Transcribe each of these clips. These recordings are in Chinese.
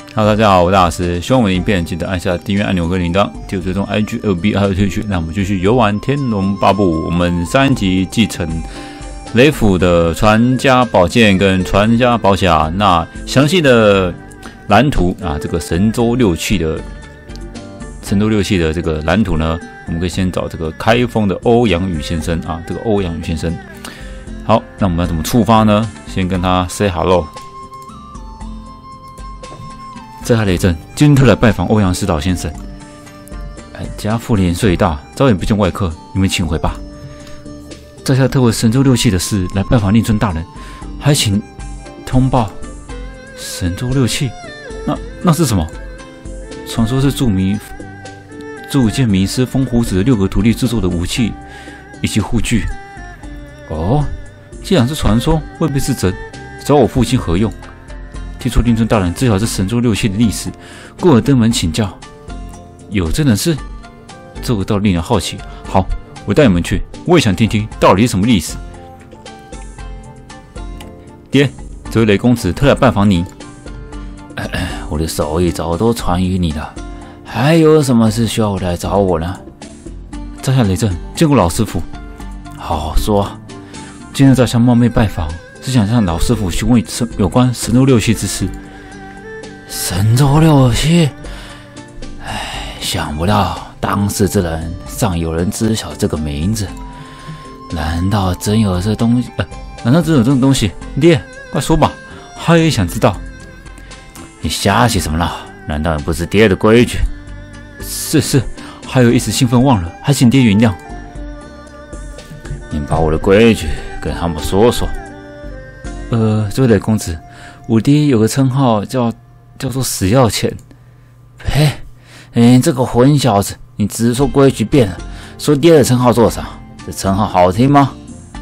Hello， 大家好，我是大老师。希望我的影片记得按下订阅按钮跟铃铛，记得追踪 IG、FB 还有Twitch。那我们继续游玩《天龙八部》。我们上一集继承雷府的传家宝剑跟传家宝匣，那详细的蓝图啊，这个神州六气的这个蓝图呢，我们可以先找这个开封的欧阳宇先生啊，这个欧阳宇先生。好，那我们要怎么出发呢？先跟他 say hello。在下雷震，今天特来拜访欧阳师导先生。俺家父年岁已大，早已不见外客，你们请回吧。在下特为神州六气的事来拜访令尊大人，还请通报。神州六气，那是什么？传说是铸剑名师风胡子的6个徒弟制作的武器以及护具。哦，既然是传说，未必是真，找我父亲何用？听说令尊大人知晓这神州六气的历史，故而登门请教。有这人事？这个倒令人好奇。好，我带你们去，我也想听听到底是什么历史。爹，这位雷公子特来拜访您。 我的手艺早都传于你了，还有什么事需要我来找我呢？ 在下雷震见过老师傅。 好说。 今日在下冒昧拜访，是想向老师傅询问有关神州六气之事。 神州六气，想不到当世之人尚有人知晓这个名字。难道真有这东西？ 难道真有这种东西？爹，快说吧，还也想知道。 你瞎起什么了？难道你不是爹的规矩？ 是，还有一时兴奋忘了，还请爹原谅。 你把我的规矩跟他们说说。 这位雷公子，我爹有个称号叫做死要钱。 嘿，你这个混小子，你只说规矩变了，说爹的称号做啥？这称号好听吗？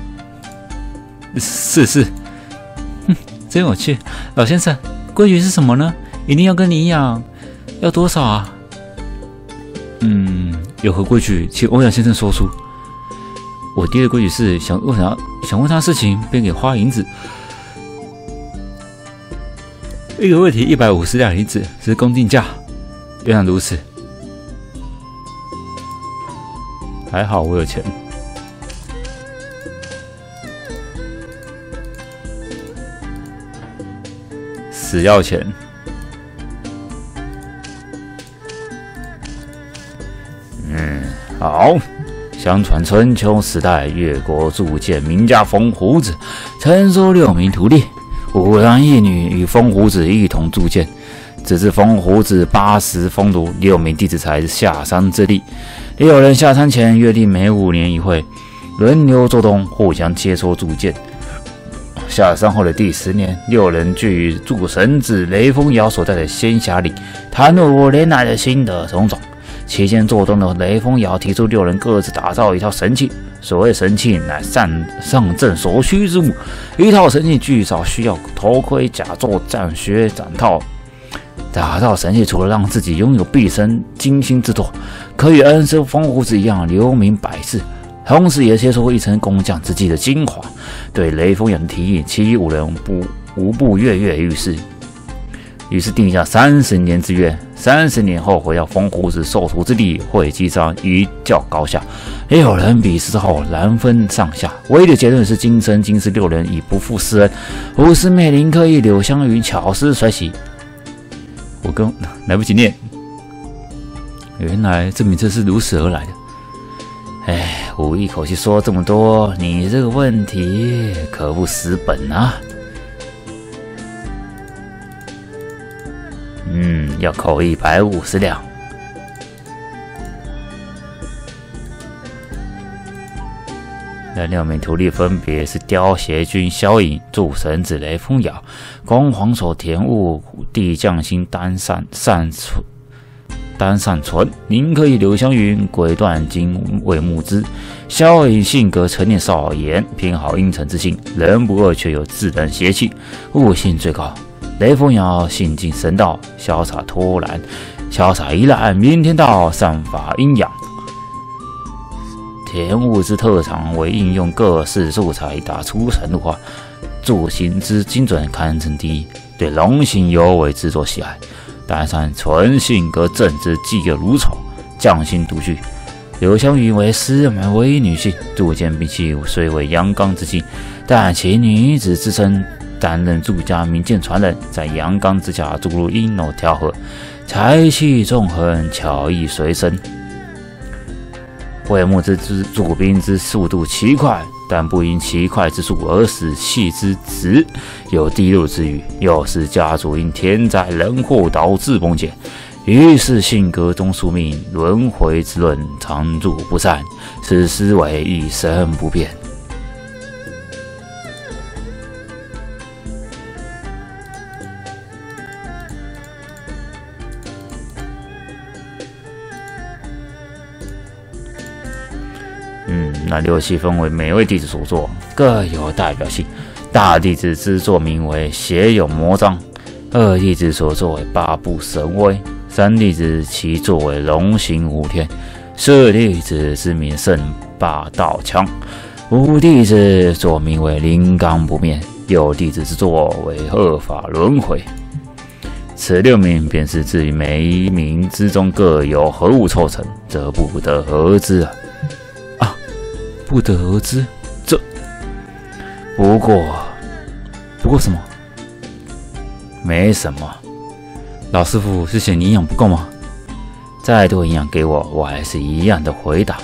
是，真有趣。老先生，规矩是什么呢？一定要跟你一样，要多少啊？有何规矩，请欧阳先生说出。我爹的规矩是想问他事情，便给花银子。一个问题150两银子是公定价，原来如此。还好我有钱。死要钱。 好。相传春秋时代，越国铸剑名家风胡子，曾收6名徒弟，5男1女，与风胡子一同铸剑。只是风胡子80封炉，6名弟子才下山之力。6人下山前约定每5年一会，轮流做东，互相切磋铸剑。下山后的第10年，6人聚于铸神子雷锋尧所在的仙峡里，谈论5年来的心得种种。期间做东的雷锋尧提出6人各自打造一套神器，所谓神器乃上阵所需之物。一套神器最少需要头盔、甲胄、战靴、斩套。打造神器除了让自己拥有毕生精心之作，可与恩师风胡子一样留名百世，同时也切出一层工匠之技的精华。对雷锋尧的提议，其余5人无不跃跃欲试。于是定下30年之约，30年后回到风胡子授徒之地，会稽上一较高下。6人比试后难分上下，唯一的结论是今生今世6人已不负世恩。5师妹林克义、柳湘云巧思水洗。 我跟来不及念，原来这名字是如此而来的。 我一口气说这么多，你这个问题可不死本啊！要扣150两。那6名徒弟分别是雕邪君萧颖、铸神子雷锋尧、公黄手田悟、地匠心单善存、林克义、柳湘云、鬼断金魏木之。萧颖性格沉淀少言，偏好阴沉之性，人不恶却有自然邪气，悟性最高。雷锋尧性尽神道，潇洒脱然，潇洒一览明天道，散发阴阳。田悟之特长为应用各式素材打出神入化，铸型之精准堪称第一，对龙形尤为制作喜爱。 但山纯性格正直，嫉恶如仇，匠心独具。刘香云为师门为女性，铸剑兵器虽为阳刚之气，但其女子之身，担任祝家名剑传人，在阳刚之下注入阴柔调和，才气纵横，巧艺随身。魏木之铸兵之速度奇快，但不因其快之速而使气之直，有低落之余，又使家族因天灾人祸导致崩解。于是性格中宿命轮回之论常驻不散，使思维一生不变。那六气分为每位弟子所作，各有代表性。大弟子之作名为血有魔章，二弟子所作为八部神威，三弟子其作为龙行虎天，四弟子之名胜霸道强，五弟子作名为灵刚不灭，六弟子之作为恶法轮回。此六名便是至于每一名之中各有何物凑成，则不得而知啊。 不得而知，这不过什么？ 没什么。 老师傅是嫌你营养不够吗？ 再多营养给我，我还是一样的回答。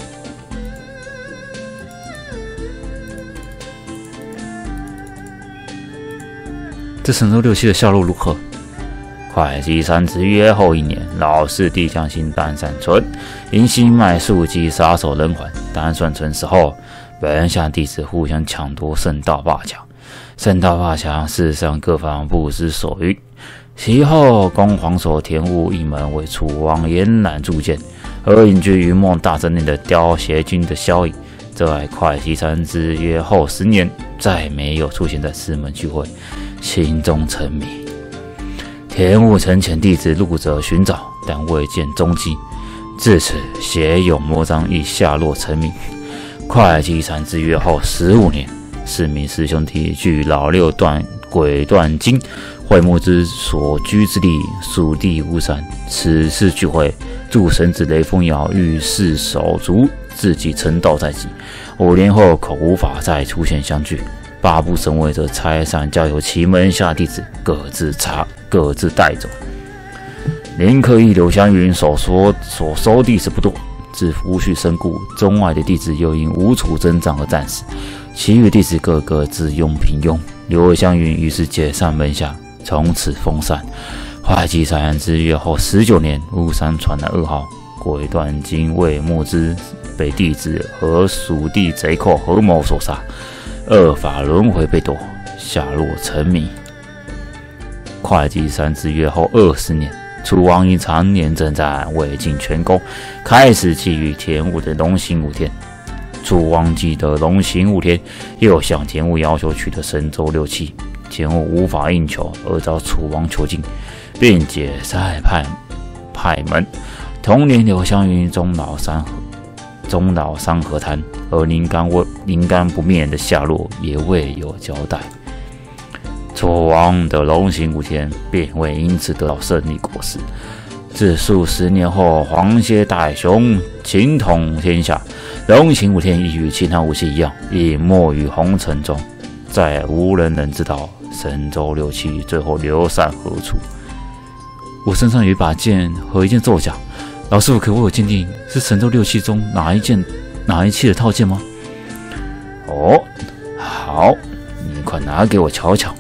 这神州六气的下落如何？ 会稽山之约后1年，老四弟将心丹善存，因心脉速击杀手人寰。丹善存死后，本下弟子互相抢夺圣道霸强。圣道霸强事实上各方不知所云。其后攻黄首田屋一门为楚王延揽铸剑，而隐居云梦大阵内的雕邪军的萧影，则在会稽山之约后10年，再没有出现在师门聚会，心中沉迷。田务城前弟子陆者寻找，但未见踪迹。至此，血有魔章亦下落成谜。会稽山之约后15年，4名师兄弟据老六鬼断经会木之所居之地属地无山，此次聚会，诸神子雷锋瑶遇事手足，自己成道在即。5年后恐无法再出现相聚。8部神位则拆散，交由其门下弟子各自带走。林克义、刘香云所收弟子不多，自无序身故，中外的弟子又因无处增长而战死，其余弟子个个自庸平庸。刘香云于是解散门下，从此封禅。会稽山之约后19年，巫山传来噩耗，鬼断经魏木之被弟子和属地贼寇合谋所杀，恶法轮回被夺，下落成谜。会稽山之约后20年，楚王因常年征战未尽全功，开始觊觎田务的龙行武天。楚王既得龙行武天，又向田务要求取得神州六气，田务无法应求，而遭楚王囚禁，并解散派门。同年，刘香云终老山河滩，而灵干不灭的下落也未有交代。楚王的龙行武天便未因此得到胜利果实。自数10年后，黄歇大雄秦统天下，龙行武天亦与其他武器一样，隐没于红尘中，再无人能知道神州六气最后流散何处。 我身上有一把剑和一件咒甲，老师傅可为我鉴定是神州六气中哪一气的套件吗？ 哦，好，你快拿给我瞧瞧。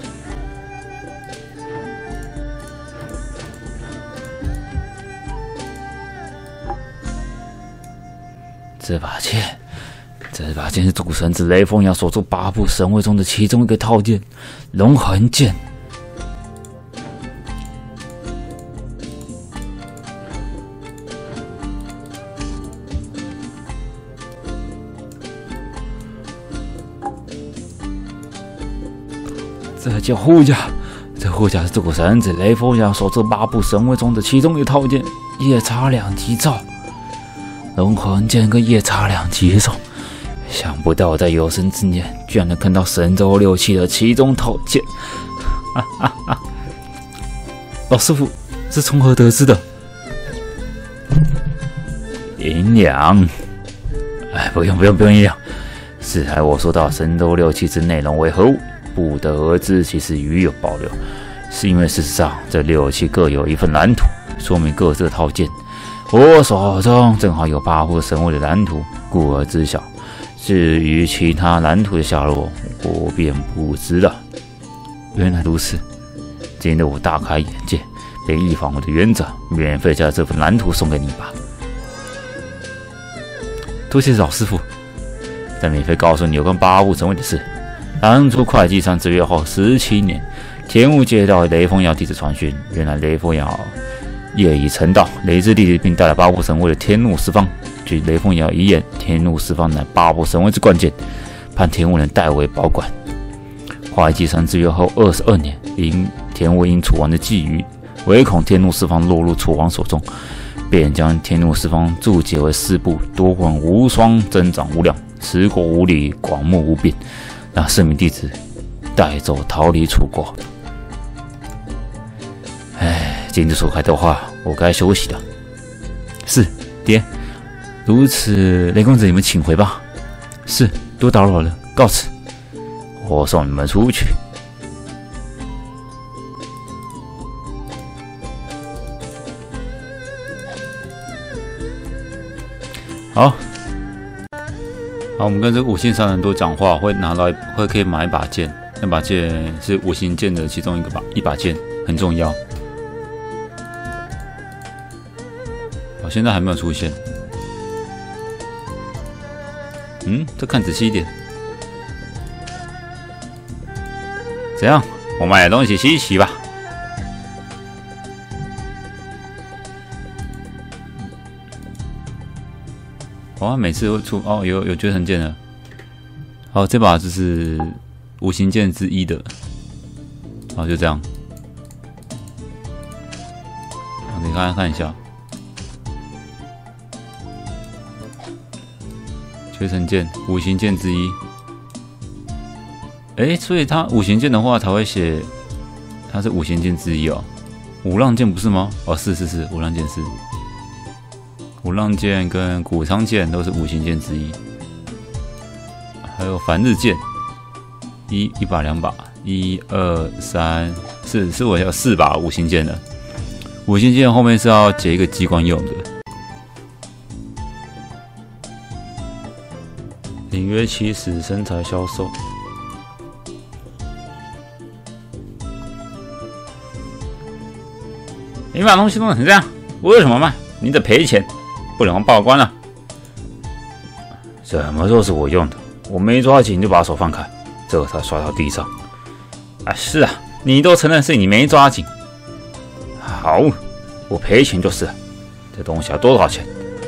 这把剑是主神子雷锋瑶所铸8部神位中的其中一个套件——龙痕剑。这叫护甲，这护甲是主神子雷锋瑶所铸8部神位中的其中一个套件——夜叉两极罩。龙魂剑跟夜叉两极手，想不到在有生之年居然能看到神州六气的其中套件。 老师傅， 是从何得知的？ 银两，不用银两。是还我说到神州六气之内容为何物，不得而知，其实予有保留。是因为事实上这六气各有一份蓝图，说明各自套件。我手中正好有8部神位的蓝图，故而知晓。至于其他蓝图的下落，我便不知了。 原来如此， 今日我大开眼界，便依仿我的原则，免费将这份蓝图送给你吧。 多谢老师傅。 再免费告诉你有关8部神位的事。当初会稽山之约后17年，天武接到雷锋瑶弟子传讯，原来雷锋瑶业已成道，雷之弟子并带来8部神位的天怒四方。据雷锋瑶遗言，天怒四方乃8部神位之关键，盼天武能代为保管。会稽山之约后22年，天武因楚王的觊觎，唯恐天怒四方落入楚王手中，便将天怒四方注解为4部，多管无双，增长无量，持国无礼，广目无边，让4名弟子带走逃离楚国。今日所开的话，我该休息了。 是，爹。如此，雷公子，你们请回吧。是，多打扰了，告辞。 我送你们出去。 好，我们跟这个5星商人多讲话，会可以买一把剑，那把剑是5星剑的其中一把剑，很重要。现在还没有出现。再看仔细一点。怎样？我买的东西稀奇吧？每次会出有绝尘剑了。好，这把就是5星剑之一的。好，就这样。你看一下。绝尘剑5星剑之一，所以它5星剑的话才会写它是5星剑之一哦。五浪剑不是吗？是，五浪剑是。五浪剑跟谷仓剑都是5星剑之一，还有凡日剑，一把2把，1、2、3、4，是我要4把5星剑的。5星剑后面是要结一个机关用的。领约起始，身材销售。你把东西弄成这样，为什么卖？你得赔钱，不然报关了。 什么都是我用的，我没抓紧就把手放开，这才摔到地上。 是啊，你都承认是你没抓紧。 好，我赔钱就是了。这东西要多少钱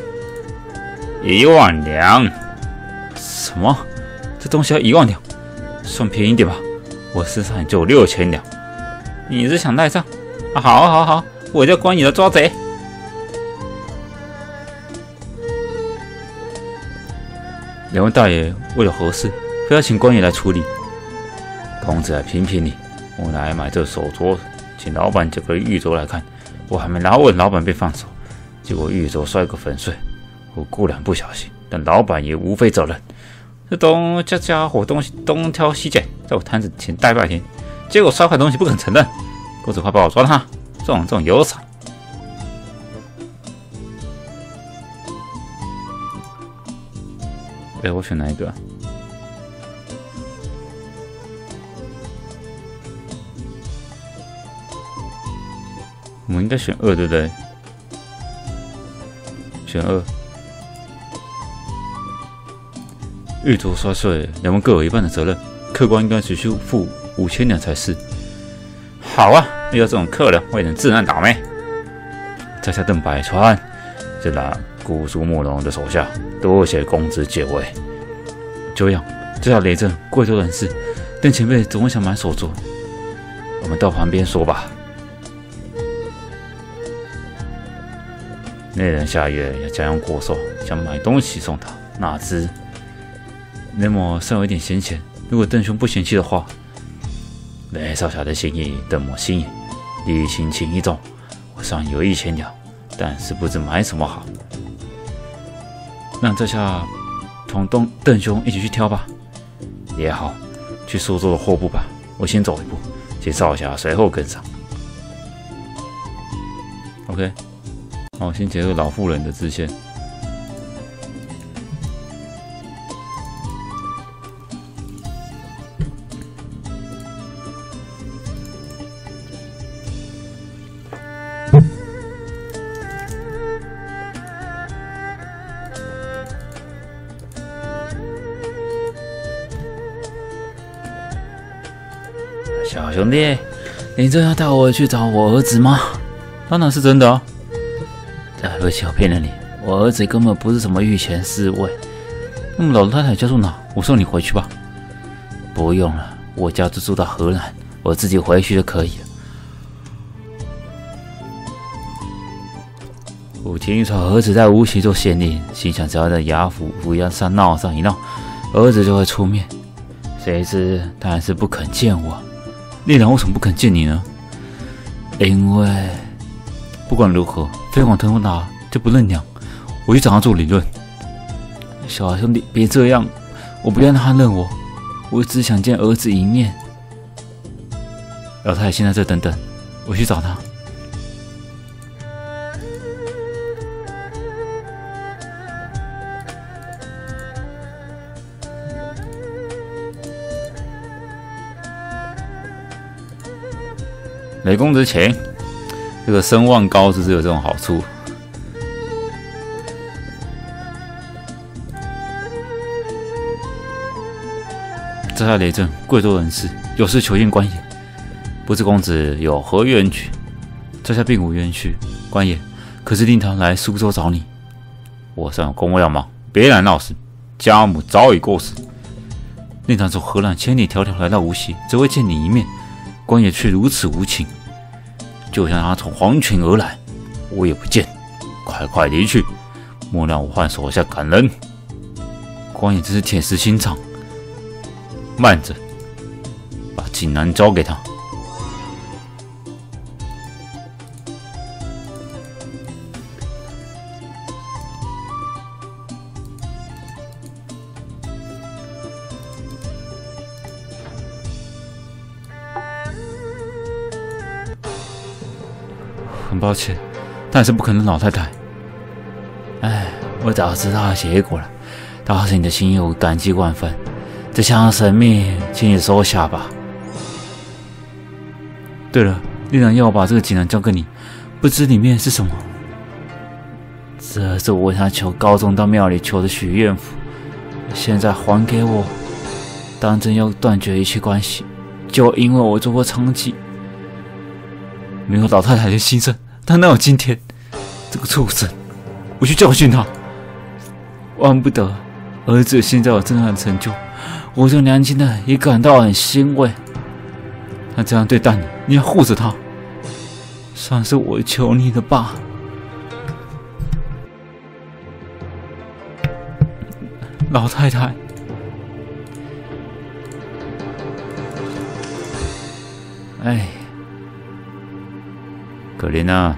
？1万两。什么？这东西要1万两？算便宜点吧，我身上就有6000两。你是想赖账？好，我就关你的抓贼。两位大爷为了何事，非要请官爷来处理？ 公子来评评理，我来买这手镯，请老板借个玉镯来看。我还没拿问老板便放手，结果玉镯摔个粉碎。我固然不小心，但老板也无非责任。 这家伙东西东挑西拣，在我摊子前待半天，结果摔坏东西不肯承认。公子快帮我抓他！这种有傻。我选哪一个？我们应该选2，对不对？选2。玉镯摔碎，两人各有一半的责任，客官应该只需付5000两才是。好啊，遇到这种客人，我也能自难倒霉。在下邓百川，是那姑苏慕容的手下，多谢公子解围。久仰，这条雷震贵州人士，邓前辈怎么想买手镯？我们到旁边说吧。那人下月要家用过寿，想买东西送他，哪知雷某尚有一点闲钱，如果邓兄不嫌弃的话，雷少侠的心意，邓某心意，礼轻情意重， 我虽然有1000条，但是不知买什么好。 那这下同邓兄一起去挑吧。 也好，去苏州的货部吧。我先走一步，请少侠随后跟上。 OK， 好，先结合老妇人的支线。 小兄弟，你真要带我去找我儿子吗？ 当然是真的啊！ 对不起，我骗了你，我儿子根本不是什么御前侍卫。 那么老太太家住哪？我送你回去吧。 不用了，我家就住到河南，我自己回去就可以了。我听说儿子在无锡做县令，心想只要在衙府上闹上一闹，儿子就会出面。谁知他还是不肯见我。 令郎为什么不肯见你呢？ 因为不管如何，飞黄腾达就不认娘。我去找他做理论。 小兄弟，别这样，我不要让他认我，我只想见儿子一面。 老太太先在这等等，我去找他。 雷公子请，这个声望高就是有这种好处。 在下雷震，贵州人士，有事求见官爷。 不知公子有何冤屈？ 在下并无冤屈，官爷，可是令堂来苏州找你。 我上有公务要忙，别来闹事。家母早已过世， 令堂从河南千里迢迢来到无锡，只为见你一面，官爷却如此无情。 就像他从黄泉而来，我也不见。快离去，莫让我换手下赶人。 官爷真是铁石心肠。 慢着，把锦囊交给他。 很抱歉，但是不可能老太太。 哎，我早知道结果了，倒是你的心意我感激万分。这项神秘，请你收下吧。 对了，令郎要我把这个锦囊交给你，不知里面是什么？ 这是我想求高中到庙里求的许愿符，现在还给我，当真要断绝一切关系，就因为我做过娼妓。 没有老太太的心声，他哪有今天？这个畜生，我去教训他。万不得，儿子现在有这样的成就， 我这娘亲的也感到很欣慰。 他这样对待你，你要护着他。算是我求你的吧。老太太， 哎，可怜啊！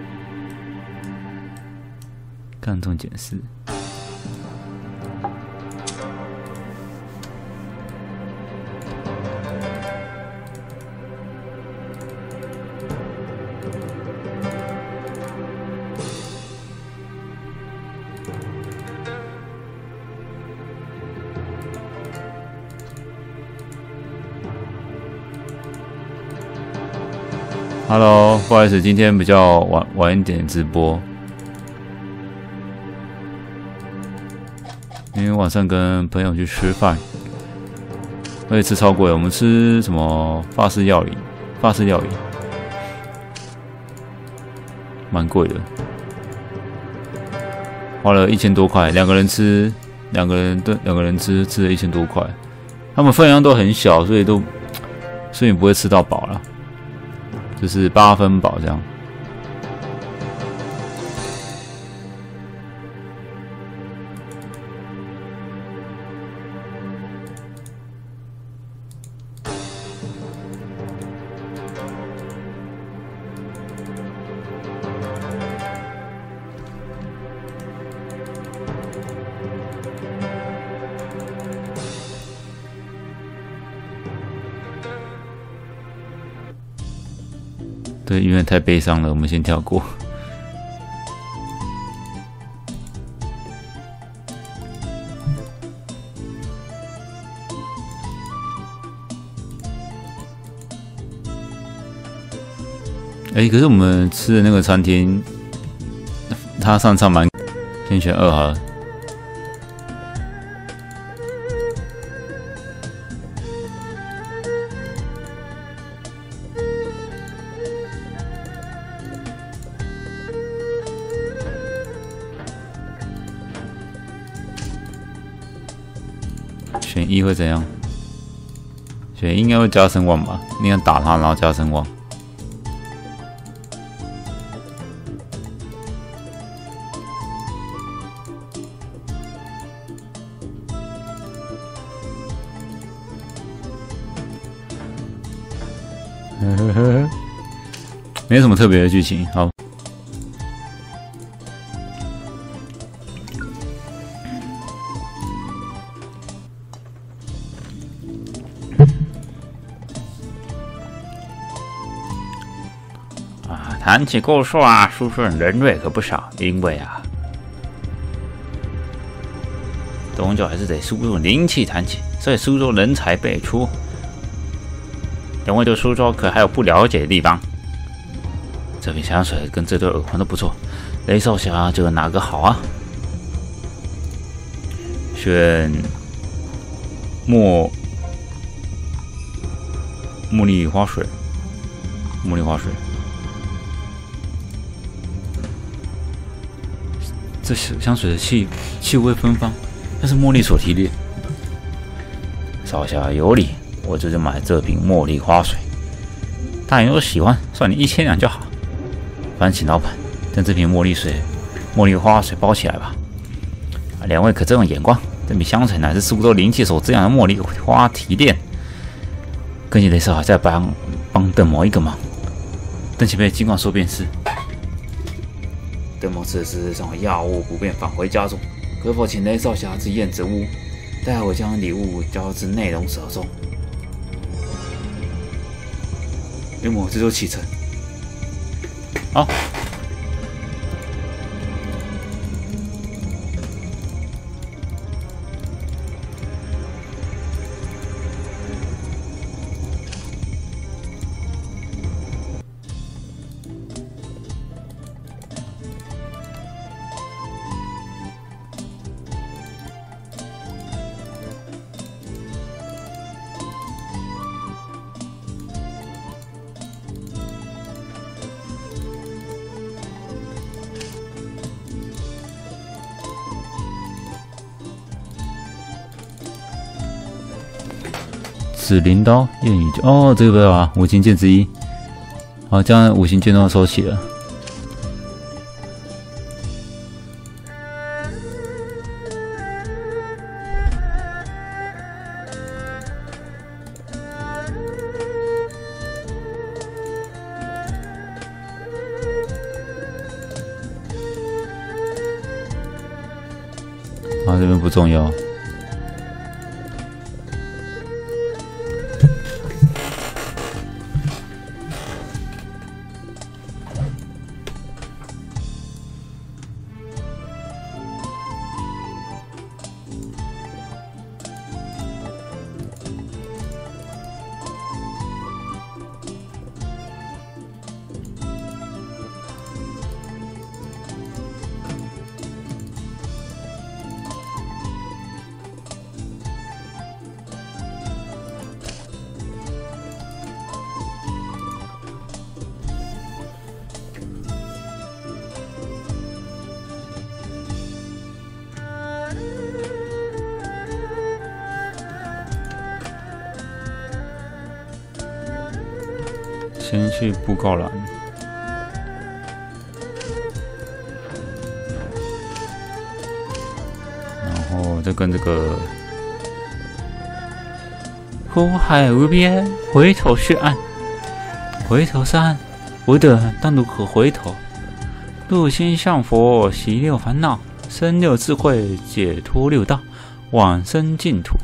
干重检视。Hello， 不好意思，今天比较晚一点直播，因为晚上跟朋友去吃饭，而且吃超贵。我们吃什么法式料理？蛮贵的，花了1000多块，两个人吃吃了1000多块。他们分量都很小，所以不会吃到饱啦。就是8分饱这样。 对，因为太悲伤了，我们先跳过。可是我们吃的那个餐厅，它上场蛮，先选2好了。选1会怎样？选1应该会加声望吧？你看打他，然后加声望。没什么特别的剧情，好。 谈起故事啊，书生人瑞可不少，因为啊，终究还是得书中灵气谈起，所以书中人才辈出。两位对书中可还有不了解的地方？这瓶香水跟这对耳环都不错，雷少侠觉得哪个好啊？选茉莉花水，茉莉花水。这香水的气味芬芳，那是茉莉所提炼。少侠有理，我这就买这瓶茉莉花水。大人若喜欢，算你1000两就好。烦请老板将这瓶茉莉花水包起来吧。两位可真有眼光，这瓶香水乃是苏州灵气所滋养的茉莉花提炼。跟你雷少侠再帮邓某一个忙，邓前辈尽管说便是。邓某此时尚药物不便返回家中，可否请雷少侠至燕子屋，待我将礼物交至内容手中。雷某这就启程。好。 紫灵刀、燕羽剑，哦，这个啊，五行剑之一。好，这样5行剑都要收起了。啊，这边不重要。先去布告栏，然后再跟这个湖海无边，回头是岸，回头是岸，不得但如可回头。入心向佛，习六烦恼，生六智慧，解脱六道，往生净土。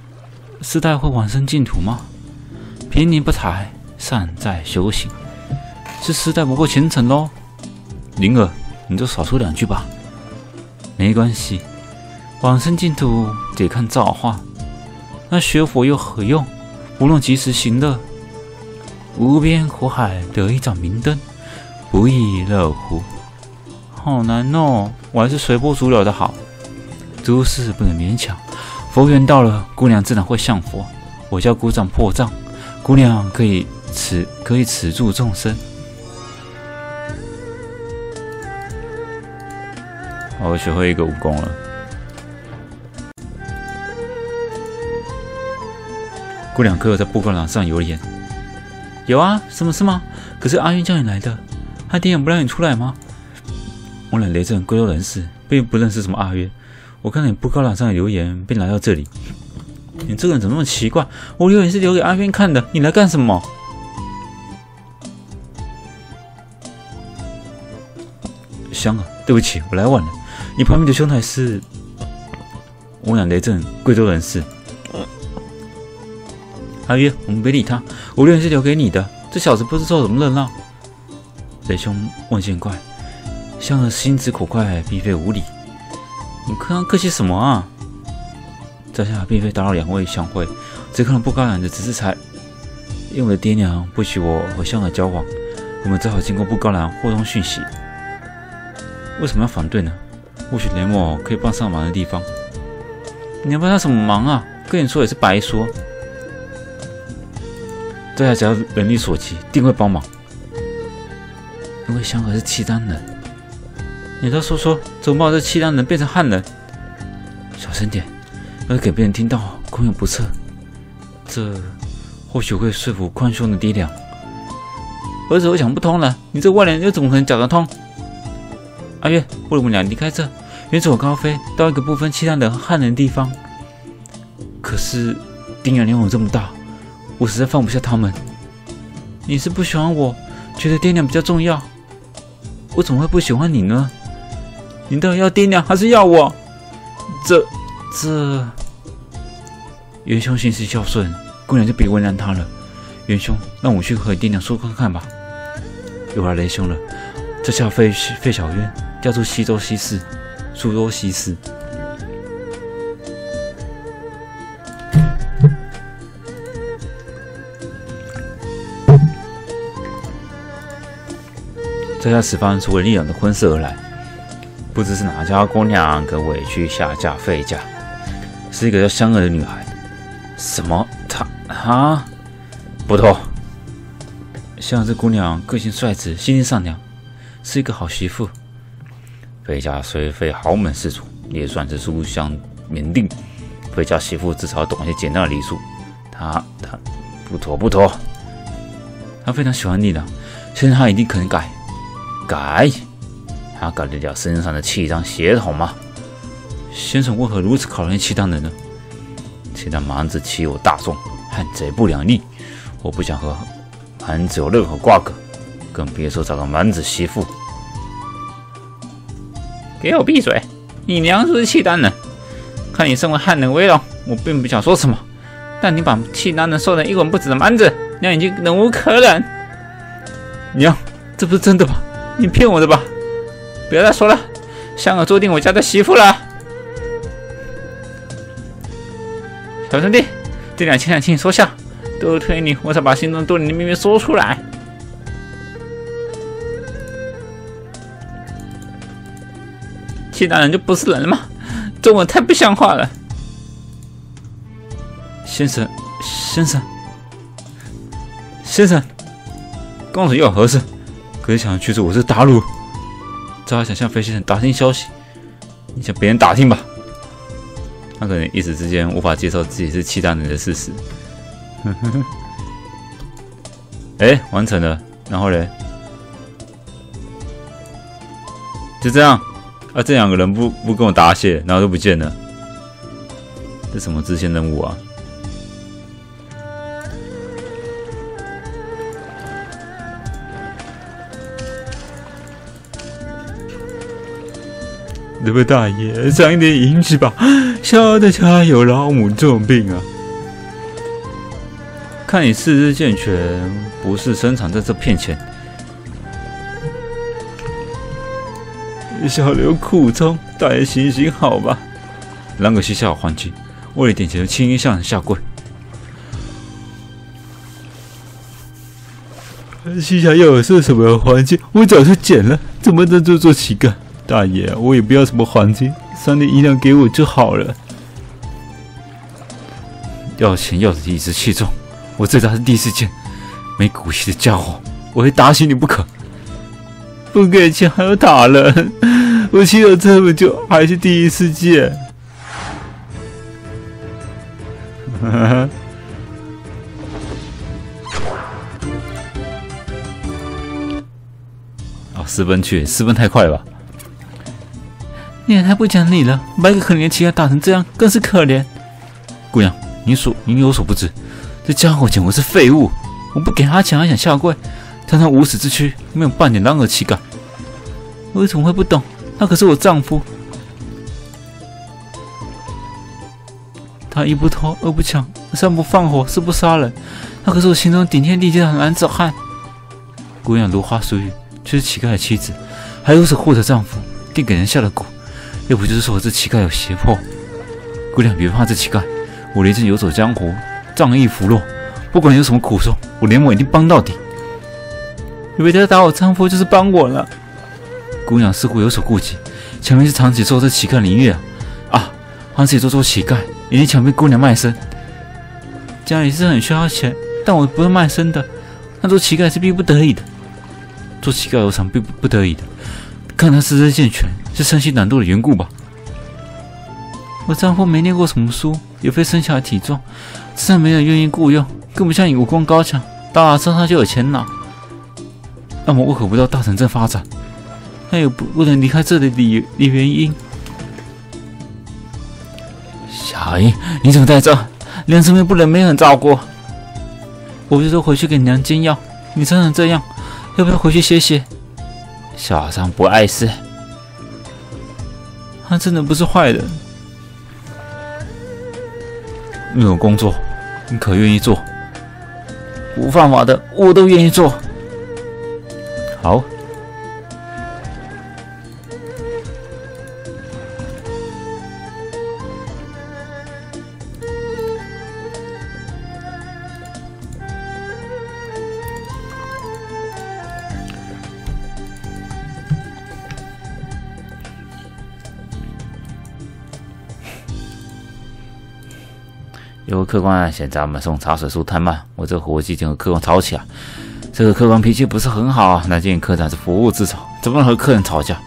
世代会往生净土吗？平宁不才，善在修行。 是时代不够虔诚喽。灵儿，你就少说2句吧。没关系，往生净土得看造化。那学佛又何用？不能及时行乐。无边苦海得一盏明灯，不亦乐乎？好难哦，我还是随波逐流的好。诸事不能勉强，佛缘到了，姑娘自然会向佛。我叫鼓掌破障，姑娘可以持住众生。我学会一个武功了。姑娘可有在布告栏上留言？有啊，什么事吗？可是阿渊叫你来的，他爹不让你出来吗？我乃雷震贵州人士，并不认识什么阿渊。我看到你布告栏上的留言，便来到这里。你这个人怎么那么奇怪？我留言是留给阿渊看的，你来干什么？香儿，对不起，我来晚了。你旁边的兄台是？我乃雷震贵州人士。阿渊，我们别理他，我留言是留给你的。这小子不知做什么热闹。雷兄问见怪，香儿心直口快，并非无礼。你刚刚客气什么啊？在下并非打扰2位相会，只看了布告栏的指示才。因为我的爹娘不许我和香儿交往，我们只好经过布告栏互通讯息。为什么要反对呢？或许雷某可以帮上忙的地方。你要帮他什么忙啊？跟你说也是白说。在下只要能力所及，定会帮忙。因为香儿是契丹人，你再说说，怎么把这契丹人变成汉人？小声点，要是给别人听到，恐有不测。这或许会说服宽兄的爹娘。儿子，我想不通了，你这外人又怎么可能讲得通？阿渊，为了我们俩离开这，远走高飞，到一个不分契丹人和汉人的地方。可是爹娘连我这么大，我实在放不下他们。你是不喜欢我，觉得爹娘比较重要？我怎么会不喜欢你呢？你到底要爹娘还是要我？这……元兄心思孝顺，姑娘就别为难他了。元兄，让我去和你爹娘说看看吧。有了雷兄了，这下费小渊调出西州西市，苏州西市。在下此番是为丽阳的婚事而来，不知是哪家姑娘给委屈下嫁废嫁，是一个叫香儿的女孩。什么？她？不错。香儿这姑娘个性率直，心地善良，是一个好媳妇。废家虽非豪门世主，也算是书香门第。废家媳妇至少懂一些简单的礼数。她不妥。她非常喜欢丽郎，相信她一定肯改。他改得了身上的契丹血统吗？先生为何如此考验契丹人呢？契丹蛮子欺我大众，汉贼不两立，我不想和蛮子有任何瓜葛，更别说找个蛮子媳妇。给我闭嘴！你娘就是契丹人，看你身为汉人为荣，我并不想说什么，但你把契丹人说成一文不值的蛮子，娘已经忍无可忍。娘，这不是真的吧？你骗我的吧？不要再说了，香儿注定我家的媳妇了。小兄弟，这2千两请你收下，都推你，我才把心中对你的秘密说出来。契丹人就不是人了吗？中文太不像话了。先生，公主又有何事？可是想去处我是大陆，只好想向飞先生打听消息。你向别人打听吧。他可能一时之间无法接受自己是契丹人的事实。完成了，然后嘞，就这样。这2个人不跟我答谢，然后都不见了。这什么支线任务啊？这位大爷，赏一点银子吧，小的家有老母重病啊。看你四肢健全，不是生产在这片钱， 小刘苦衷，大爷行行好吧。啷个卸下环境，为了点钱就轻易向人下跪。膝下要有是什么环境，我早就捡了，怎么能做乞丐？大爷，我也不要什么环境，3点1两给我就好了。要钱要的理直气壮，我这才是第4件，没骨气的家伙，我会打死你不可！不给钱还要打人，我气了这么久，还是第4件。私奔去，私奔太快了吧？你也太不讲理了，把一个可怜的乞丐打成这样，更是可怜。姑娘，你有所不知，这家伙简直是废物！我不给他钱还想下跪，堂堂无耻之躯，没有半点男儿气概。我怎么会不懂？他可是我丈夫。他1不偷，2不抢，3不放火，4不杀人。他可是我心中顶天立地的男子汉。姑娘如花似玉，却是乞丐的妻子，还如此护着丈夫，定给人下了蛊。要不就是说我这乞丐有胁迫。姑娘别怕这乞丐，我连阵游走江湖，仗义扶弱，不管有什么苦衷，我连我一定帮到底。以为他打我丈夫就是帮我了。姑娘似乎有所顾忌，前面是长期做这乞丐凌虐啊！长期做乞丐，已经强逼姑娘卖身。家里是很需要钱，但我不是卖身的，那做乞丐是逼不得已的。做乞丐有场逼不得已的，看他四肢健全，是身心懒惰的缘故吧。我丈夫没念过什么书，也非生下来体壮，自然没人愿意雇佣，更不像你武功高强，打打杀杀就有钱拿。那么为何不到大城镇发展？那有不能离开这里的原因。小英，你怎么在这？连身边不能没人照顾。我就说回去给娘煎药，你撑成这样，要不要回去歇歇？小张不碍事，他真的不是坏人。那种工作，你可愿意做？不犯法的，我都愿意做。好。有个客官嫌咱们送茶水速太慢，我这伙计就和客官吵起来。这个客官脾气不是很好啊，那间客栈是服务之场，怎么能和客人吵架？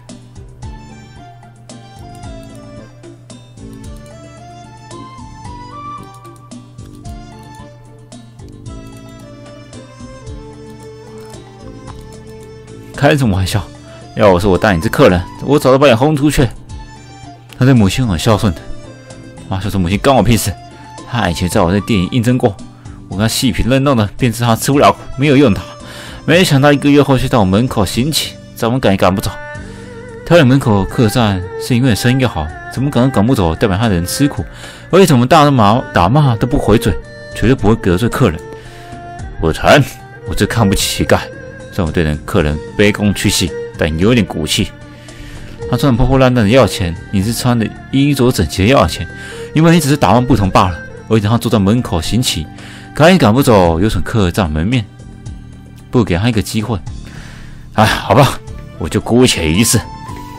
开什么玩笑！要我说我当你是客人，我早就把你轰出去。他对母亲很孝顺的。妈说这母亲关我屁事！他以前在我这店里应征过，我跟他细皮嫩肉的，便知他吃不了苦，没有用他。没想到1个月后就到我门口行乞，怎么赶也赶不走。他在门口客栈是因为生意好，怎么赶不走？代表他的人吃苦，而且怎么打骂都不回嘴，绝对不会得罪客人。不成，我最看不起乞丐，虽然我对客人卑躬屈膝，但有点骨气。他穿得破破烂烂的要钱，你是穿的衣着整齐的要钱，因为你只是打扮不同罢了。而且他坐在门口行乞，赶也赶不走，有损客栈门面，不给他一个机会。哎，好吧，我就姑且一试。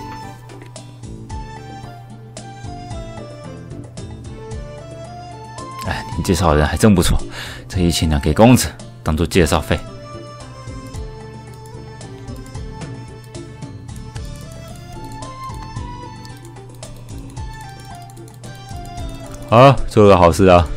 哎，你介绍的人还真不错，这1000两给公子当做介绍费。好，做个好事啊！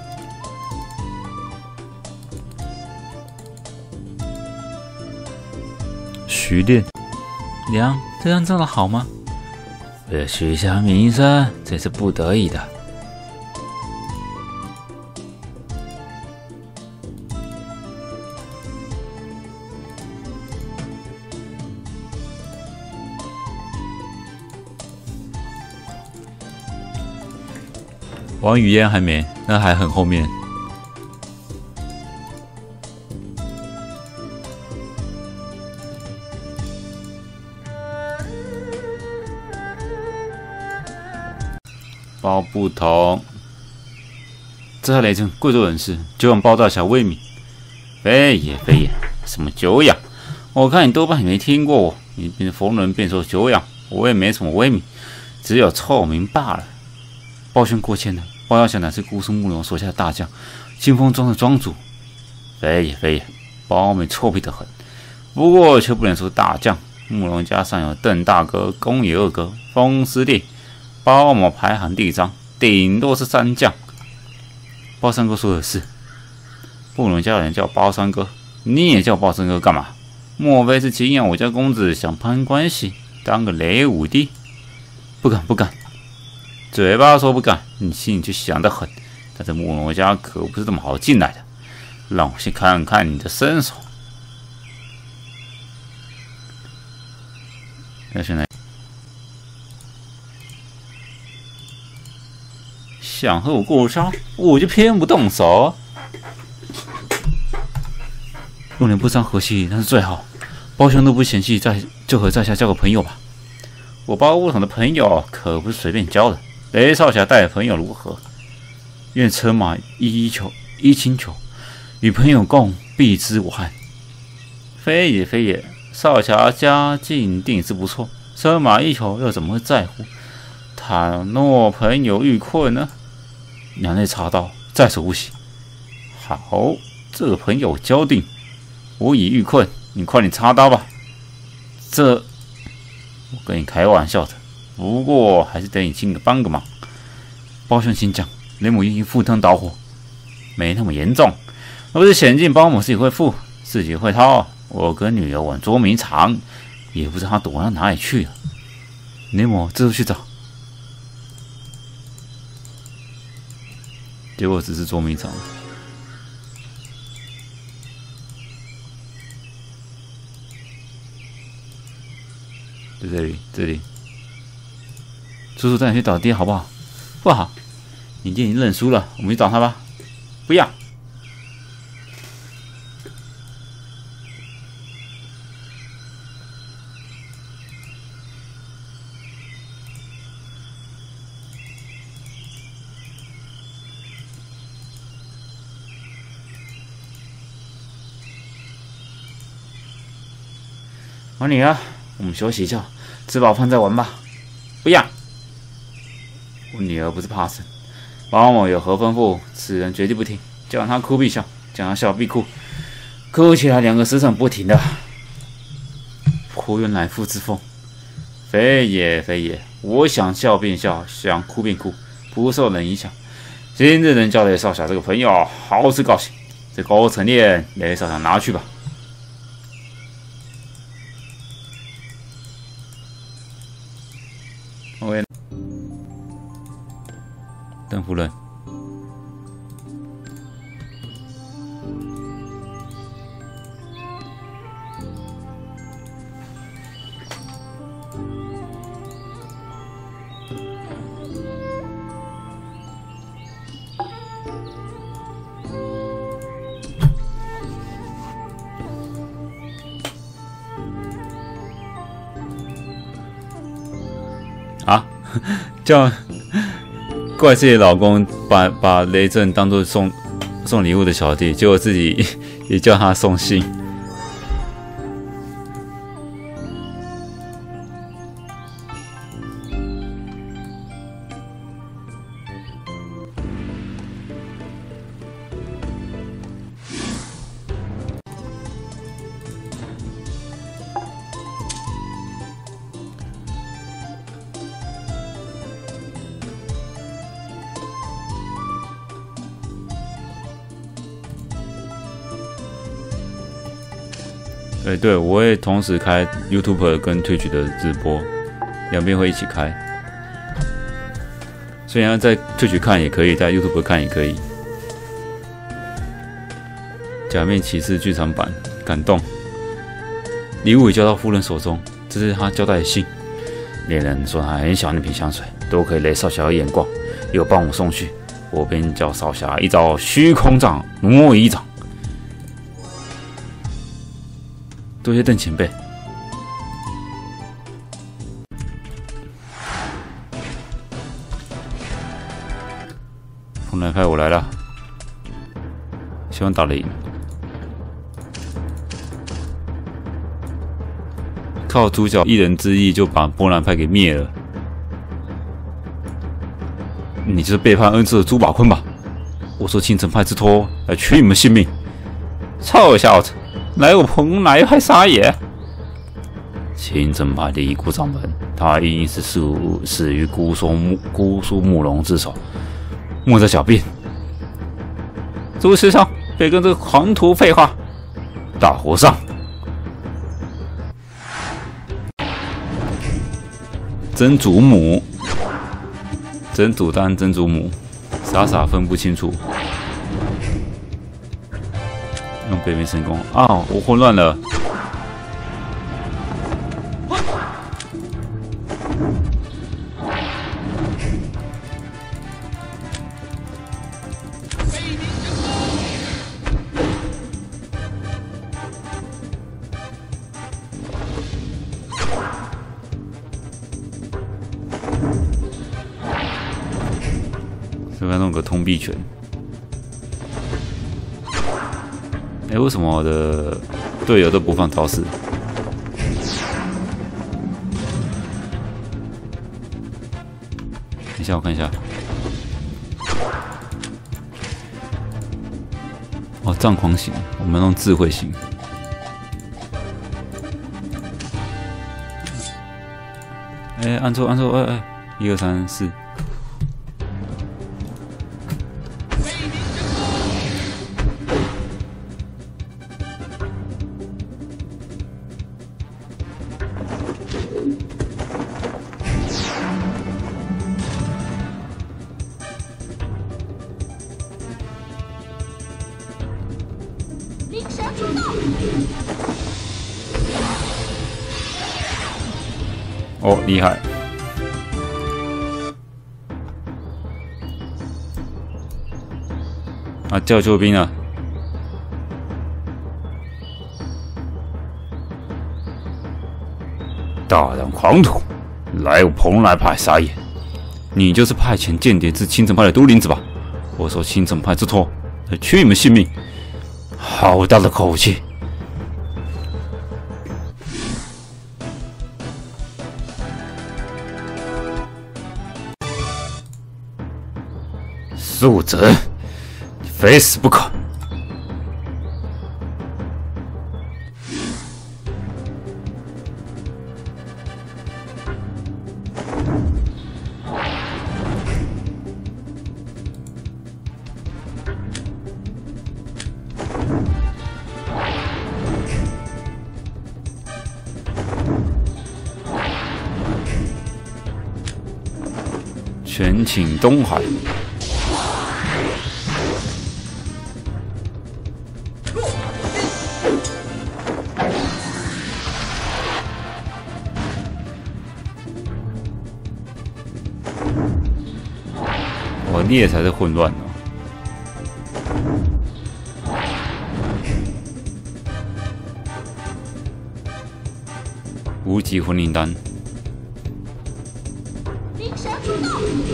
徐炼，娘，这样做的好吗？为了徐家名声，这是不得已的。王语嫣还没，那还很后面。 包不同。这下雷震贵州人士久仰包大侠威名。非也，什么久仰？我看你多半也没听过我。你逢人便说久仰，我也没什么威名，只有臭名罢了。包兄过谦了，包大侠乃是姑苏慕容手下的大将，清风庄的庄主。非也，包妹臭屁得很，不过却不能说大将。慕容家上有邓大哥、宫野二哥、风师弟，包某排行第三，顶多是三将。包三哥说的是，慕容家人叫包三哥，你也叫包三哥干嘛？莫非是敬仰我家公子，想攀关系，当个雷武帝？不敢，嘴巴说不敢，你心里却想得很。但这慕容家可不是这么好进来的，让我先看看你的身手。要选哪？想和我过招，我就偏不动手。若能不伤和气，那是最好。包兄都不嫌弃，就和在下交个朋友吧。我包武统的朋友可不是随便交的。雷少侠带朋友如何？愿车马一亲求，与朋友共，必知我汉。非也，少侠家境定是不错，车马一求又怎么会在乎？倘若朋友遇困呢？两肋插刀，在所不惜。好，这个朋友交定。我已遇困，你快点插刀吧。我跟你开玩笑的，不过还是得你亲个帮个忙。包兄请讲，雷母因赴汤蹈火，没那么严重。若不是险境，包某自己会付，自己会掏。我跟女儿玩捉迷藏，也不知道她躲到哪里去了。雷母这就去找，结果只是捉迷藏。在这里，叔叔带你去找爹好不好？不好，你爹已经认输了，我们去找他吧。不要。我女儿，我们休息一下，吃饱饭再玩吧。不要，我女儿不是怕生，包某有何吩咐，此人绝对不听。叫他哭必笑，叫他笑必哭，哭起来2个时辰不停的。哭原来父之风。非也，我想笑便笑，想哭便哭，不受人影响。今日能交雷少侠这个朋友，好是高兴。这勾陈链，雷少侠拿去吧。OK， 邓夫人，啊，叫怪自己老公把雷震当作送礼物的小弟，结果自己也叫他送信。对，我会同时开 YouTube 跟 Twitch 的直播，两边会一起开。虽然在 Twitch 看也可以，在 YouTube 看也可以。假面骑士剧场版，感动。礼物已交到夫人手中，这是他交代的信。猎人说他很喜欢那瓶香水，多亏雷少侠的眼光，又帮我送去。我便叫少侠一招虚空掌挪移掌。多谢邓前辈。 蓬莱派我来了，希望打得赢。靠主角一人之力就把波兰派给灭了。你就是背叛恩师的朱宝坤吧？我说青城派之托来取你们性命！臭小子，来我蓬莱派撒野！青城派的一股掌门，他一定是死于姑苏慕容之手，莫则小便。诸位师兄，别跟这个狂徒废话！大和尚，真祖母，真祖丹，真祖母，傻分不清楚。用北面神功啊！我混乱了。这边弄个通臂拳。哎，为什么我的队友都不放招式？等一下，我看一下。哦，藏狂型，我们弄智慧型。哎，按错，哎，1、2、3、4。哦，厉害！啊，叫救兵了！大胆狂徒，来我蓬莱派撒野！你就是派遣间谍至青城派的都灵子吧？我受青城派之托，来取你们性命！好大的口气！素贞，你非死不可！全请东海。我猎才是混乱哦。无极魂灵丹。 灵蛇出动！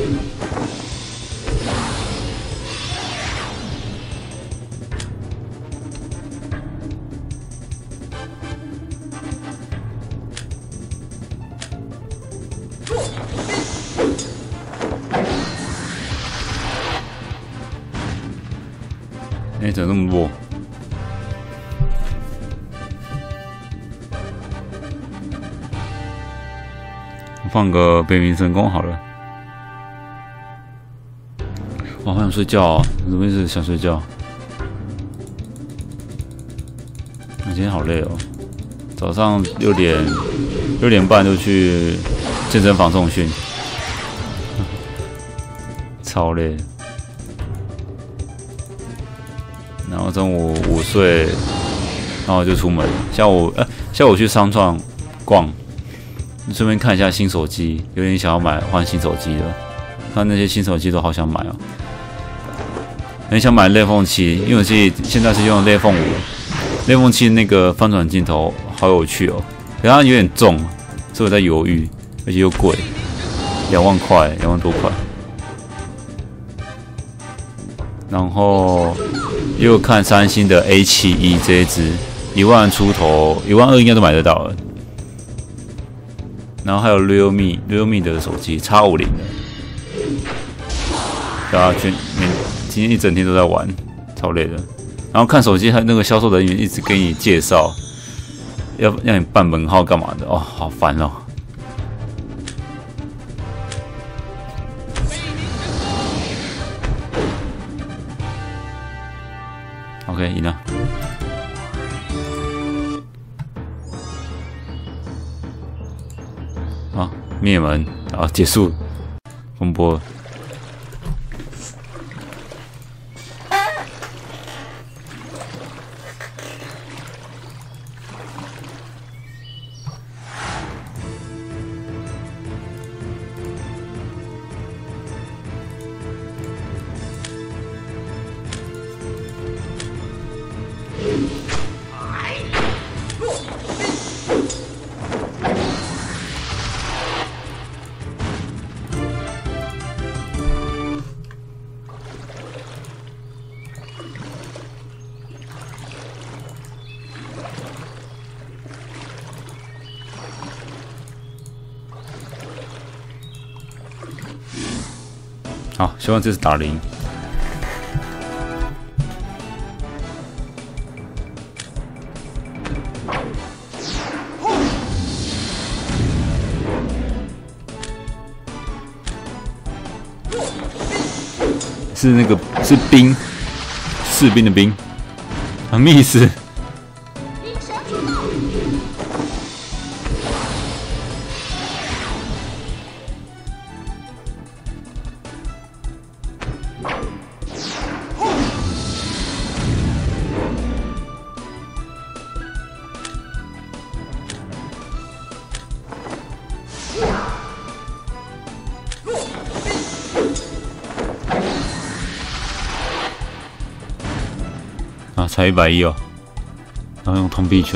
哎，怎么那么弱？我放个北冥神功好了。我好想睡觉啊！怎么一直想睡觉？我今天好累哦。早上6点半就去健身房重训，超累。然后中午午睡，然后就出门。下午去商创逛，顺便看一下新手机，有点想要换新手机的。看那些新手机都好想买哦，很想买雷凤7，因为我现在是用雷凤5，雷凤7那个翻转镜头好有趣哦，可是它有点重，所以我在犹豫，而且又贵，2万块，2万多块。 然后也有看三星的 A71这一支，1万出头，12000应该都买得到了。然后还有 realme 的手机 X50的，对啊，今天一整天都在玩，超累的。然后看手机，他那个销售人员一直给你介绍，要让你办门号干嘛的，哦，好烦哦。OK， 赢了。好，灭门，好，结束风波。好，希望这次打零。是那个是兵，士兵的兵，什么意思？啊，才110哦，然后用通臂拳，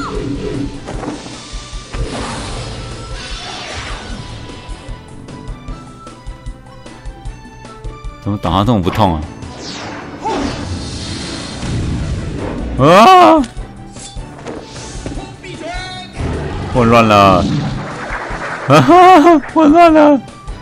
怎么打他这种不痛啊？啊！混乱了！啊哈！混乱了！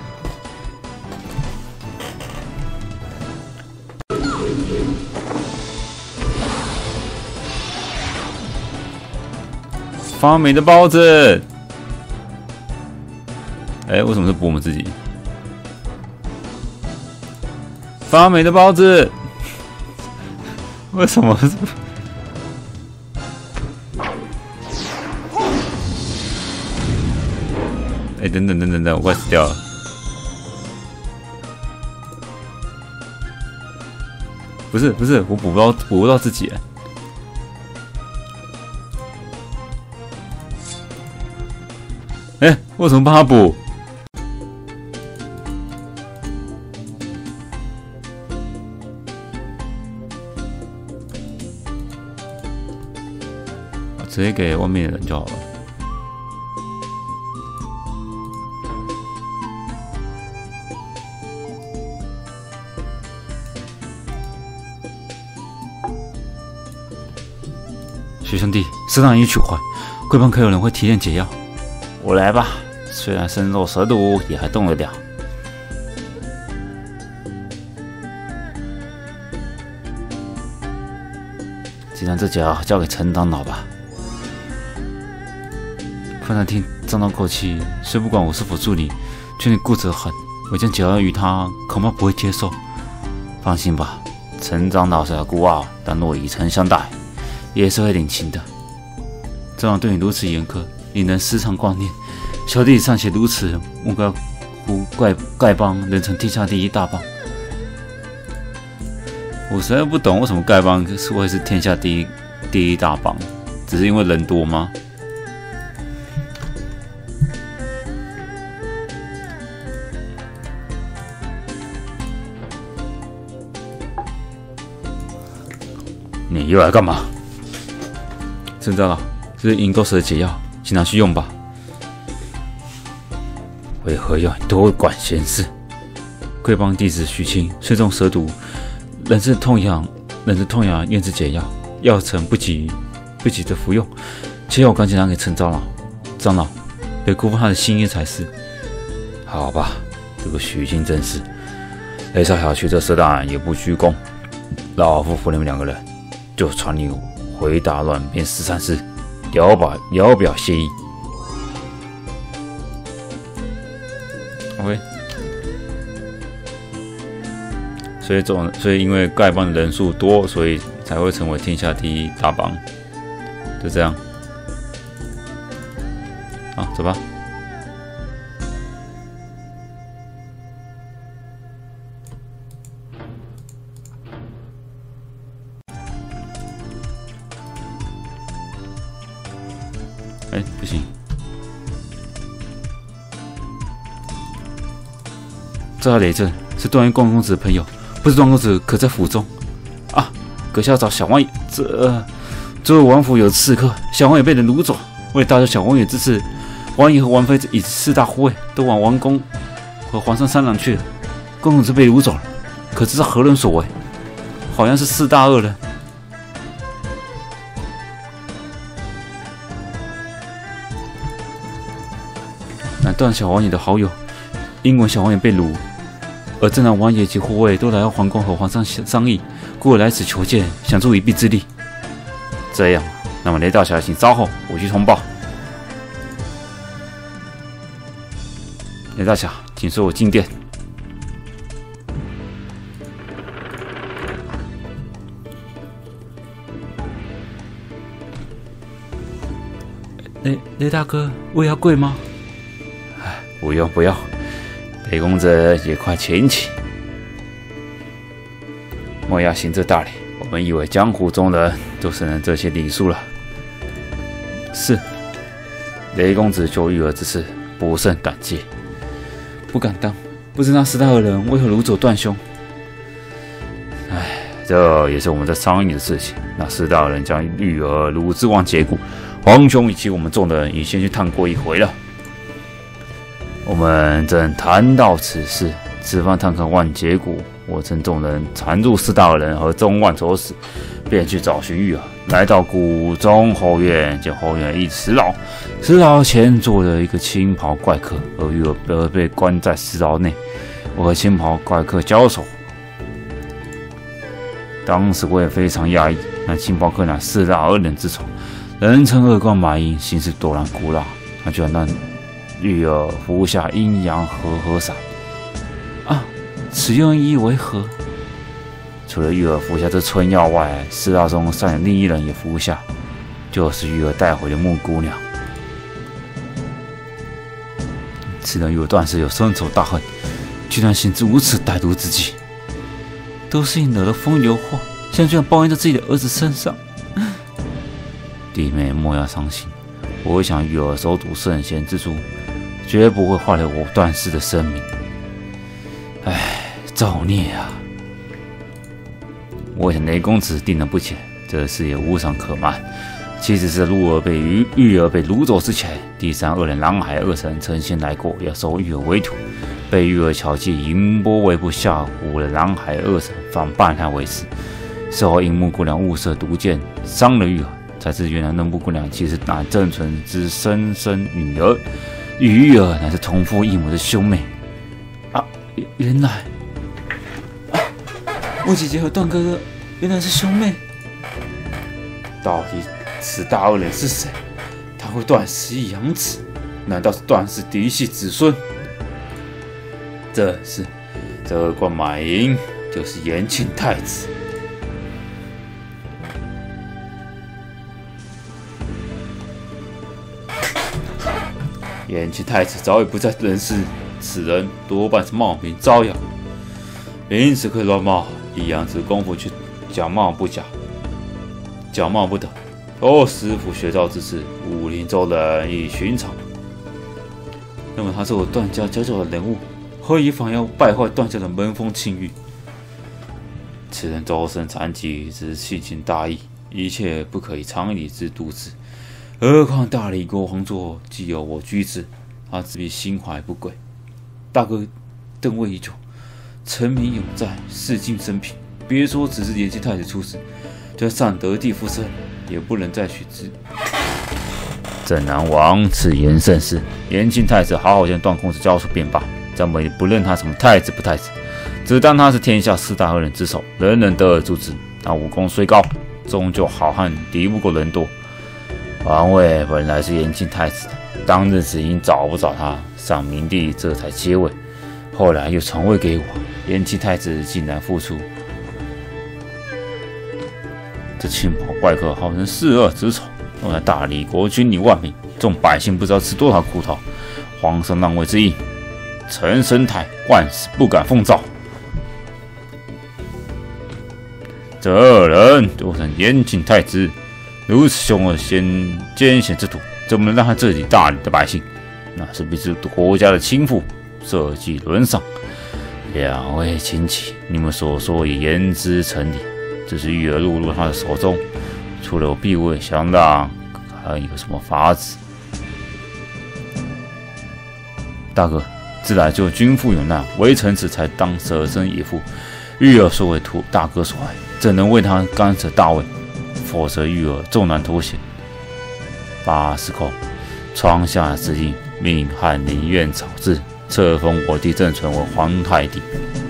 发霉的包子，哎，为什么是补我们自己？发霉的包子，为什么是？哎，等等，我快死掉了！不是，我补不到自己。哎，为什么帮他补？直接给外面的人就好了。学兄弟，适当一取坏，贵帮可有人会提炼解药。我来吧，虽然身肉蛇毒，也还动得了。既然这脚交给陈长老吧。范难听张张口气，虽不管我是否助理，却你固执得很。我将解药于他，恐怕不会接受。放心吧，陈长老虽然孤傲，但若以诚相待，也是会领情的。长老对你如此严苛，你能时常挂念，小弟尚且如此，莫该乎丐帮能成天下第一大帮。我实在不懂为什么丐帮会是天下第一大帮，只是因为人多吗？你又来干嘛？陈长老，这是银钩蛇的解药，请拿去用吧。为何要你多管闲事？贵帮弟子许清虽中蛇毒， 人参痛痒验制解药，药程不急着服用，且要赶紧拿给陈长老。长老，别辜负他的心意才是。 好吧，这个许沁真是，雷少小区这4大人也不鞠躬，老夫服你们2个人，就传你回大乱变13师，聊表谢意。 OK。所以因为丐帮的人数多，所以才会成为天下第一大帮，就这样。好，走吧。不行，这条雷震是段誉公子的朋友，不知段公子可在府中？啊，阁下找小王爷，这王府有刺客，小王爷被人掳走。为搭救小王爷之事，王爷和王妃以4大护卫都往王宫和皇上商量去了。公子被掳走了，可知是何人所为？好像是4大恶人。乃段小王爷的好友，因闻小王爷被掳，而正让王爷及护卫都来到皇宫和皇上商议，故而来此求见，想助一臂之力。这样，那么雷大侠请稍后，我去通报。雷大侠，请随我进殿。雷大哥，胃要贵吗？ 不用，雷公子也快请起。莫要行这大礼，我们以为江湖中人都是能这些礼数了。 是， 雷公子救玉儿之事，不胜感激。 不敢当，不知那4大恶人为何掳走段兄。 这也是我们在商议的事情。那4大恶人将玉儿掳之王解骨，皇兄以及我们众人已先去探过一回了。我们正谈到此事，此番探看万劫谷，我趁众人缠住4大恶人和钟万走时，便去找寻玉儿。来到谷中后院，见后院一石牢，石牢前坐着一个青袍怪客，而玉儿被关在石牢内。我和青袍怪客交手，当时我也非常讶异，那青袍客乃4大恶人之首，人称恶贯满盈，行事多然古老，他居然让玉儿服下阴阳和散啊！此用意为何？ 除了玉儿服下这春药外，4大中尚有另一人也服下，就是玉儿带回的木姑娘。 此人与我段氏有深仇大恨，居然行如此歹毒之计，都是你惹了风流祸，现在居然报应在自己的儿子身上。 弟妹莫要伤心，我想玉儿手赌圣贤之珠，绝不会坏了我段氏的生命。造孽啊！我想雷公子定能不浅，这事也无伤可瞒。其实是玉儿被掳走之前，第3恶人蓝海恶神曾先来过，要收玉儿为徒，被玉儿巧计淫波为不吓唬了蓝海恶神，反拜他为师。事后因木姑娘误射毒箭伤了玉儿，才知原来那木姑娘其实乃郑纯之生女儿，与玉儿乃是同父异母的兄妹。 原来木姐姐和段哥哥原来是兄妹。到底此大恶人是谁？他会段氏养子？难道是段氏嫡系子孙？正是，这恶贯满盈就是延庆太子。延庆太子早已不在人世，此人多半是冒名招摇，因此可以乱冒，以养子功夫去假冒不假，假冒不得。师傅学招之事，武林中人亦寻常。那么他是我段家佼佼的人物，何以反要败坏段家的门风清誉？此人周身残疾，只是性情大异，一切不可以常理之度之。何况大理国皇座既有我居之，他自必心怀不轨。大哥登位已久，臣民永在，事尽生平， 别说只是延庆太子出事，就算得地复生，也不能再许之。 镇南王此言甚是，延庆太子好好将段公子交出便罢，咱们也不论他什么太子不太子，只当他是天下四大恶人之首，人人得而诛之。那武功虽高，终究好汉敌不过人多。王位本来是延庆太子的，当日只因找不着他，上明帝这才接位，后来又传位给我，延庆太子竟然复出。这青袍怪客号称弑恶之首，用来大理国军力万民，众百姓不知道吃多少苦头。皇上让位之意，陈生台万死不敢奉诏。这人做成延庆太子，如此凶恶艰险之徒，怎么能让他治理大理的百姓？那是必是国家的倾覆，社稷沦丧。两位亲戚，你们所说也言之成理。只是玉儿落入他的手中，除了我避位降让，还有什么法子？大哥，自来就君父有难，唯臣子才当舍身以赴。玉儿所为大哥所爱，怎能为他干涉大位？否则玉儿重难脱险。八司空，窗下之令，命翰林院草制，册封我弟郑存为皇太弟。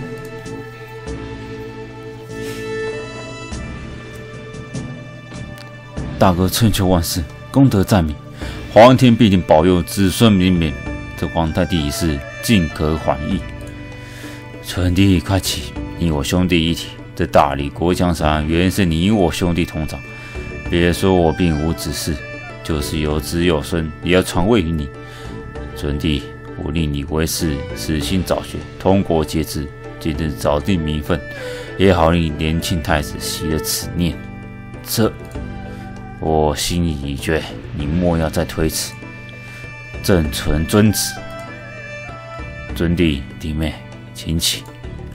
大哥春秋万世，功德在民，皇天必定保佑子孙民免。这皇太弟一事，尽可缓议。存弟快起，你我兄弟一体，这大理国江山原是你我兄弟同掌。别说我并无子嗣，就是有子有孙，也要传位于你。尊弟，我令你为师，死心早学，通国皆知。今日早定名分，也好令延庆太子息了此念。我心意已决，你莫要再推辞。郑存遵旨。尊弟弟妹，请起。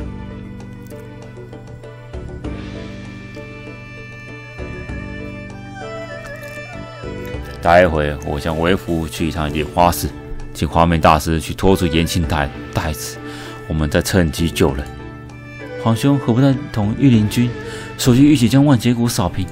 待会我将为父去一趟莲花寺，请华美大师去拖出延庆太子，我们再趁机救人。 皇兄何不带同御林军，手续一起将万劫谷扫平？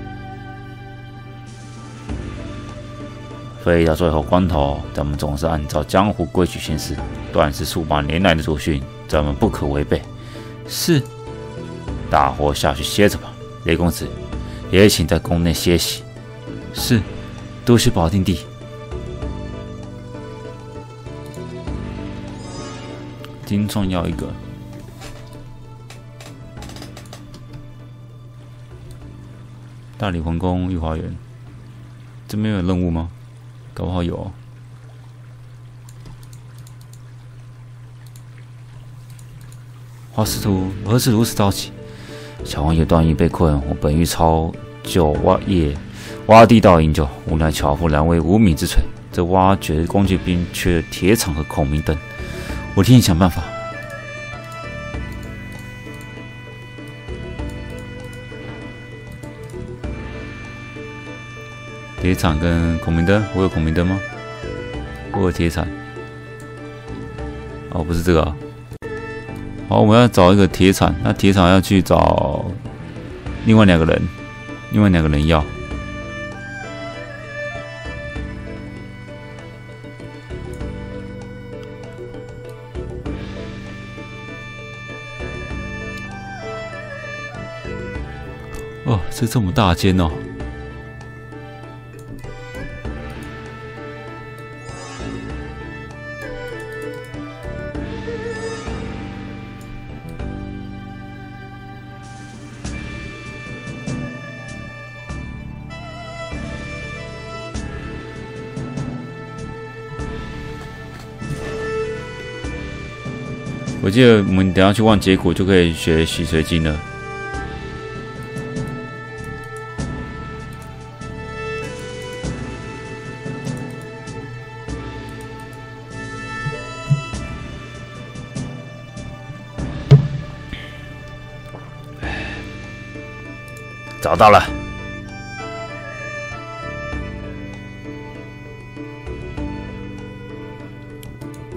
非到最后关头，咱们总是按照江湖规矩行事，断是数百年来的祖训，咱们不可违背。 是。 大伙下去歇着吧。雷公子，也请在宫内歇息。 是。多谢保定帝。金创要一个。大理皇宫御花园，这边有任务吗？搞不好有哦。华师徒何时如此着急？ 小王爷段誉被困，我本欲抄就挖地道营救，无奈樵夫难为无名之炊。这挖掘工具兵缺铁铲和孔明灯， 我替你想办法。铁铲跟孔明灯，我有孔明灯吗？我有铁铲。哦，不是这个啊。好，我们要找一个铁铲，那铁铲要去找另外两个人要。哦，这么大间哦。我记得我们等一下去望结果就可以学洗髓经了。 找到了。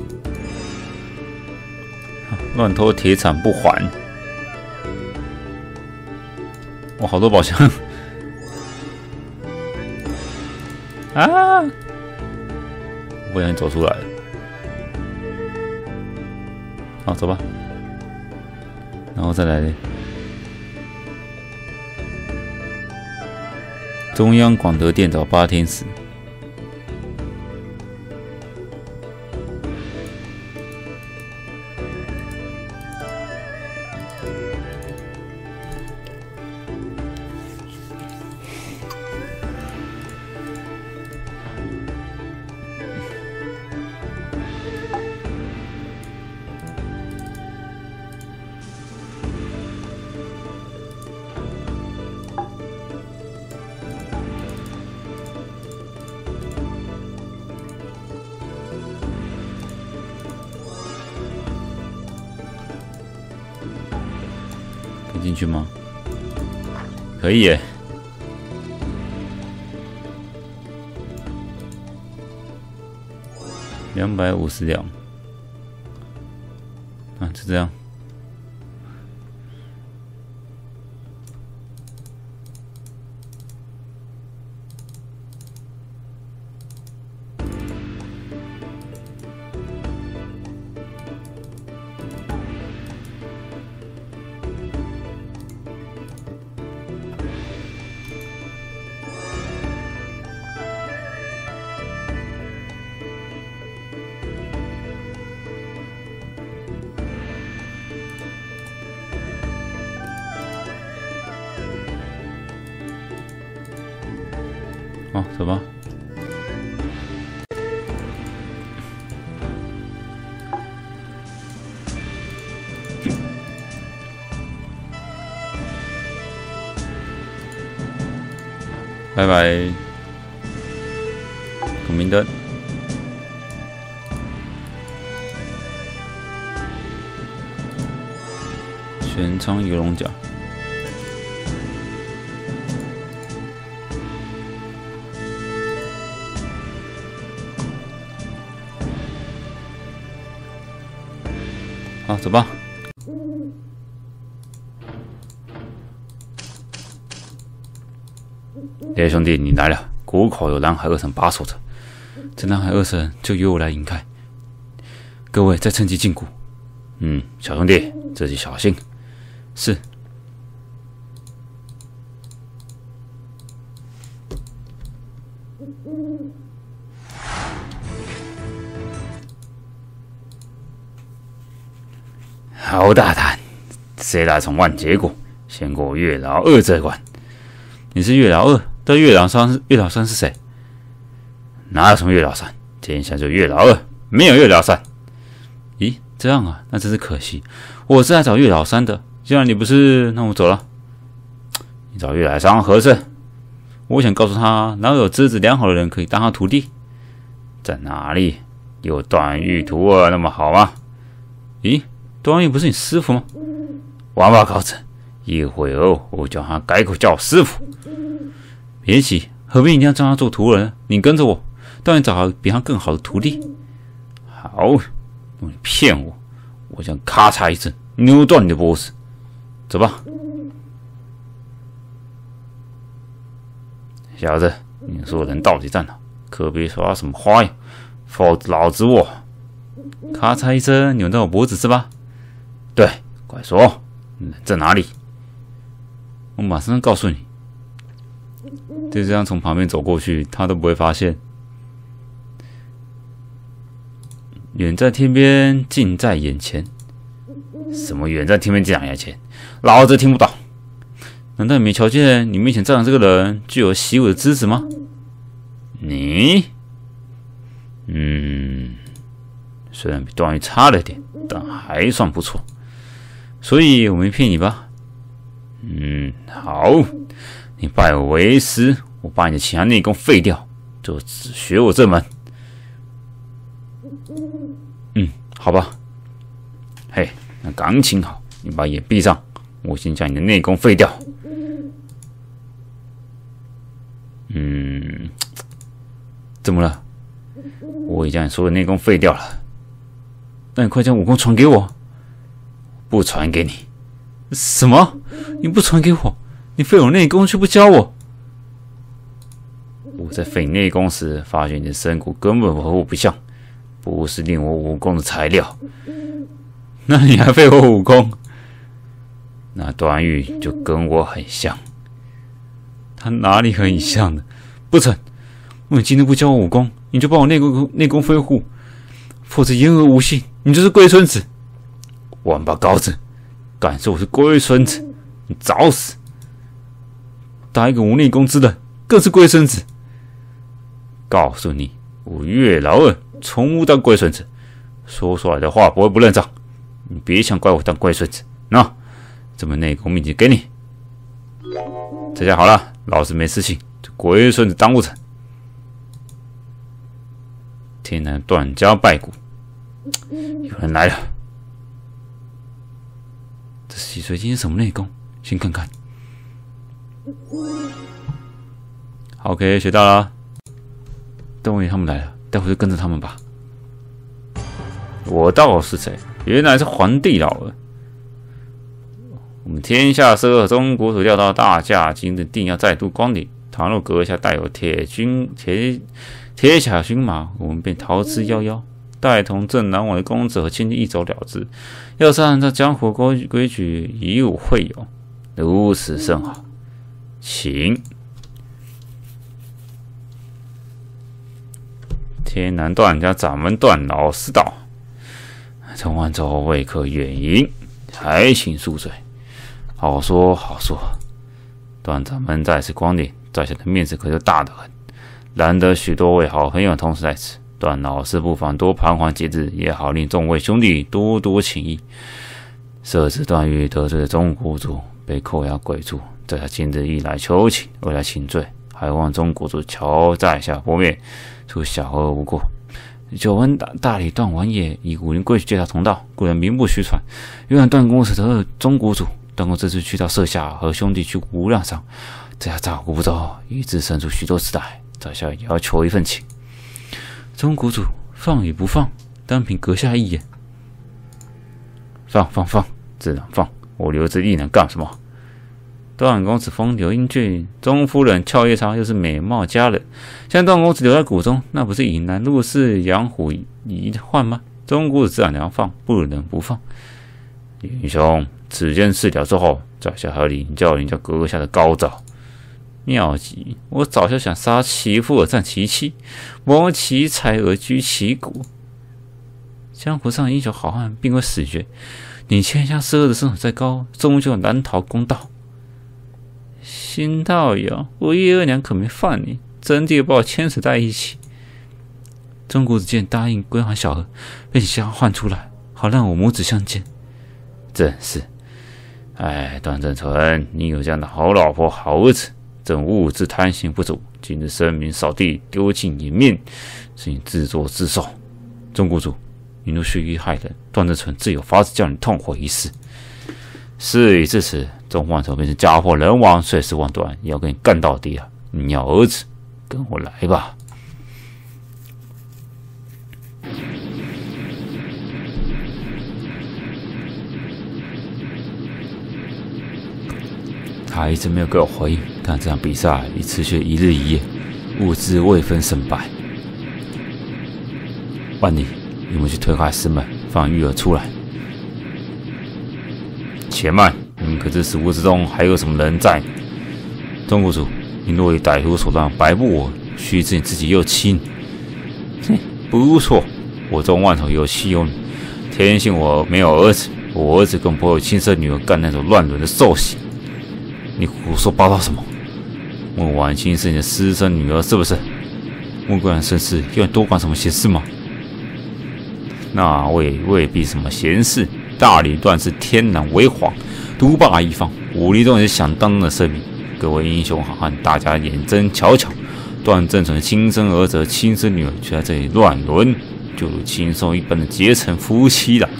乱偷铁铲不还。 哇，好多宝箱啊！不小心走出来了。好，走吧。然后再来中央广德殿找8天使。可以进去吗？可以耶。250两。啊，就这样。好，走吧。拜拜。孔明灯。玄苍游龙角。好，走吧。哎，兄弟，你来了！谷口有蓝海2城把守着，这蓝海2城就由我来引开。各位再趁机进谷。小兄弟，自己小心。是。好大胆！谁来从万结果？先过月老2这关。你是月老2，但月老3是谁？哪有什么月老3？天下就月老2，没有月老3。咦，这样啊，那真是可惜。我是来找月老3的，既然你不是，那我走了。你找月老3何事？我想告诉他，哪有资质良好的人可以当他徒弟？在哪里？有段誉徒儿那么好吗？咦？段誉不是你师傅吗？王八羔子，一会儿我叫他改口叫我师傅。别急，何必一定要让他做徒儿呢？你跟着我，当然找比他更好的徒弟。好，你骗我，我想咔嚓一声扭断你的脖子。走吧，小子，你说人到底在哪？可别耍什么花样，否则老子我咔嚓一声扭断我脖子是吧？对，快说，人在哪里？我马上告诉你。就这样从旁边走过去，他都不会发现。远在天边，近在眼前。什么远在天边，近在眼前？老子听不懂。难道你没瞧见你面前站的这个人具有习武的资质吗？你，虽然比段誉差了点，但还算不错。所以我没骗你吧？好，你拜我为师，我把你的其他内功废掉，就只学我这门。好吧。嘿，那刚请好，你把眼闭上，我先将你的内功废掉。怎么了？我已将你所有内功废掉了。那你快将武功传给我。不传给你。什么？你不传给我？ 你废我内功却不教我。 我在废内功时，发现你的身骨根本和我不像，不是令我武功的材料。 那你还废我武功？ 那段誉就跟我很像。 他哪里和你像呢？不成，我你今天不教我武功，你就把我内功恢复，否则言而无信，你就是龟孙子。 王八羔子，敢说我是龟孙子，你找死！ 打一个无内功之人，更是龟孙子。 告诉你，我岳老二从无当龟孙子，说出来的话不会不认账。你别想怪我当龟孙子。那这门内功秘籍给你。这下好了，老子没事情，这龟孙子当不成。天南段家败骨，有人来了。 这洗水晶是什么内功？先看看。OK， 学到了。邓伟他们来了，待会就跟着他们吧。 我道是谁？原来是皇帝老儿。我们天下奢和中国所料到大驾，今日定要再度光临。倘若阁下带有铁甲军马，我们便逃之夭夭，带同镇南王的公子和亲戚一走了之。要是按照江湖规矩，以武会友，如此甚好。请。天南段家掌门段老师道：“陈万州未可远迎，还请恕罪。”好说好说。段掌门再次光临，在下的面子可就大得很。难得许多位好朋友同时在此，段老师不妨多盘桓几日，也好令众位兄弟多多情谊。设置段誉得罪了钟国主，被扣押贵族，在下今日一来求情，二来请罪，还望钟国主瞧在下薄面，除小儿无过。久闻大理段王爷以武林规矩接他同道，故人名不虚传。原来段公子得了钟国主，段公这次去到舍下和兄弟去无量上，在下照顾不周，以致生出许多事态，在下也要求一份情。 钟国主放也不放，单凭阁下一言。 放，自然放，我留着一能干什么？段公子风流英俊，钟夫人俏夜叉又是美貌佳人，像段公子留在谷中，那不是引狼入室，养虎遗患吗？钟国子自然能放，不能不放。云兄，此件事了之后，在下还要领教阁下的高招。妙极！我早就想杀其父而战其妻，谋其才而居其国。江湖上英雄好汉并未死绝，你千香奢的身手再高，终究难逃公道。新道友，我叶二娘可没犯你，真的把我牵扯在一起。 钟国子见答应归还小儿，便请将唤出来，好让我母子相见。 正是，段正淳，你有这样的好老婆好儿子，正物质贪心不足，今日声名扫地，丢尽颜面，是你自作自受。 钟国主，你若蓄意害人，段正淳自有法子叫你痛悔一世。 事已至此，钟万仇便是家破人亡，碎尸万段，也要跟你干到底啊！你要儿子，跟我来吧。 他一直没有给我回应，但这场比赛已持续一日一夜，物资未分胜败。万里，你们去推开石门，放玉儿出来。 且慢，你们可知死屋之中还有什么人在？ 钟国主，你若以歹徒手段摆布我，须知你自己又亲。 不错，我钟万头有妻有女，天幸我没有儿子，我儿子更不会有亲生女儿干那种乱伦的兽行。你胡说八道什么？孟晚清是你的私生女儿是不是？ 穆桂兰生事，要你多管什么闲事吗？ 那未必什么闲事。大理段是天然为皇，独霸一方，武力中也是响当当的盛名。各位英雄好汉，大家眼睁瞧瞧，段正淳亲生儿子、亲生女儿却在这里乱伦，就如禽兽一般的结成夫妻了。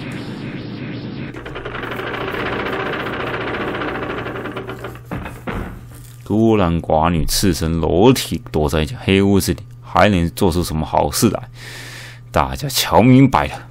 孤男寡女赤身裸体躲在一间黑屋子里，还能做出什么好事来？大家瞧明白了。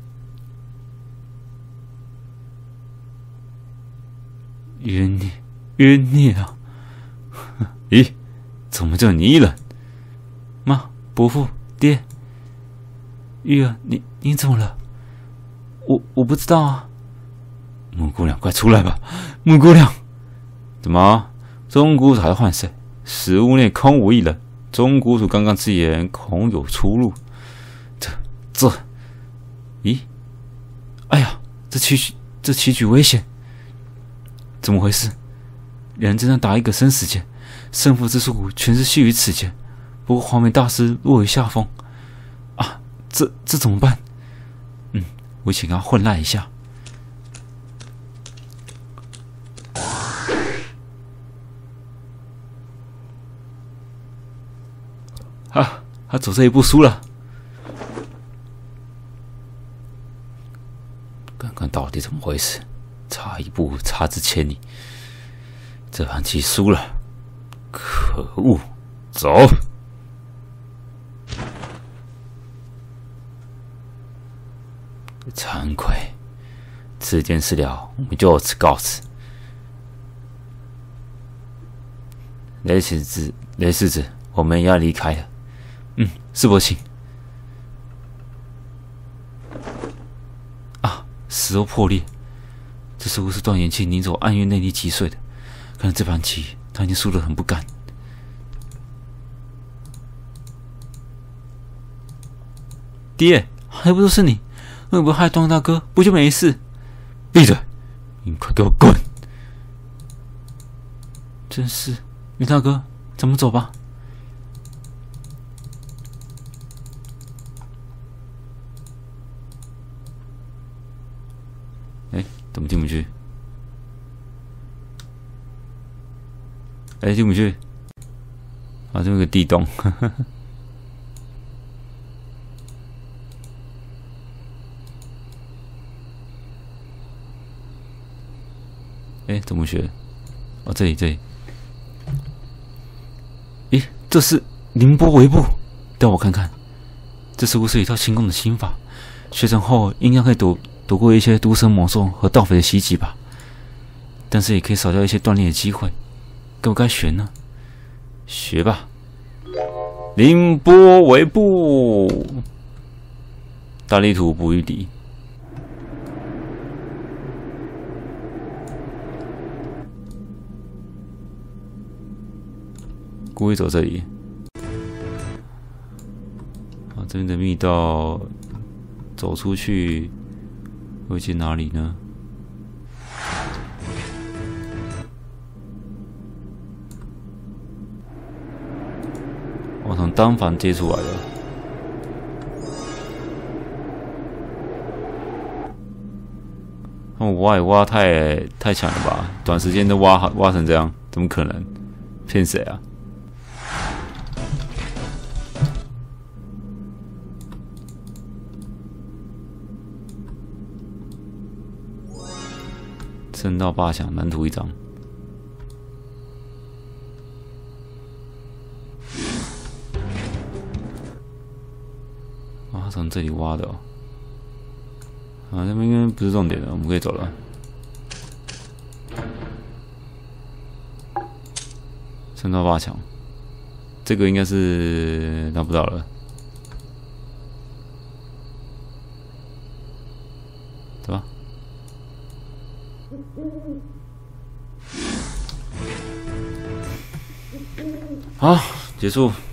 原冤孽啊！咦，怎么就你人？妈，伯父，爹，玉儿，你怎么了？我不知道啊。木姑娘，快出来吧！木姑娘，怎么？钟谷主还换谁？石屋内空无一人。钟谷主刚刚之言恐有出入。这，咦？哎呀，这棋局危险！怎么回事？两人正在打一个生死战，胜负之数全是系于此间。不过黄眉大师落于下风啊！这怎么办？我请他混赖一下。他走这一步输了。刚刚到底怎么回事？差一步，差之千里。这盘棋输了，可恶！走。惭愧，此件事了，我们就此告辞。雷世子，我们要离开了。是伯请。啊，石头破裂，这似乎是段延庆临走暗月内力击碎的。看来这盘棋他已经输得很不甘。爹，还不都是你？会不会害段大哥？不就没事？闭嘴！你快给我滚！真是，林大哥，咱们走吧。怎么进不去？进不去！啊，这么个地洞。怎么学？哦，这里。咦，这是凌波微步，带我看看。这似乎是一套轻功的心法，学成后应该可以躲过一些毒蛇猛兽和盗匪的袭击吧。但是也可以少掉一些锻炼的机会。该不该学呢？学吧。凌波微步，大力图不御敌。故意走这里。这边的密道走出去会去哪里呢？我从单反接出来的。我挖也挖太强了吧？短时间都挖成这样，怎么可能？骗谁啊？圣道八强难图一张。啊，从这里挖的哦。啊，这边应该不是重点了，我们可以走了。圣道八强，这个应该是拿不到了。走吧。好，结束。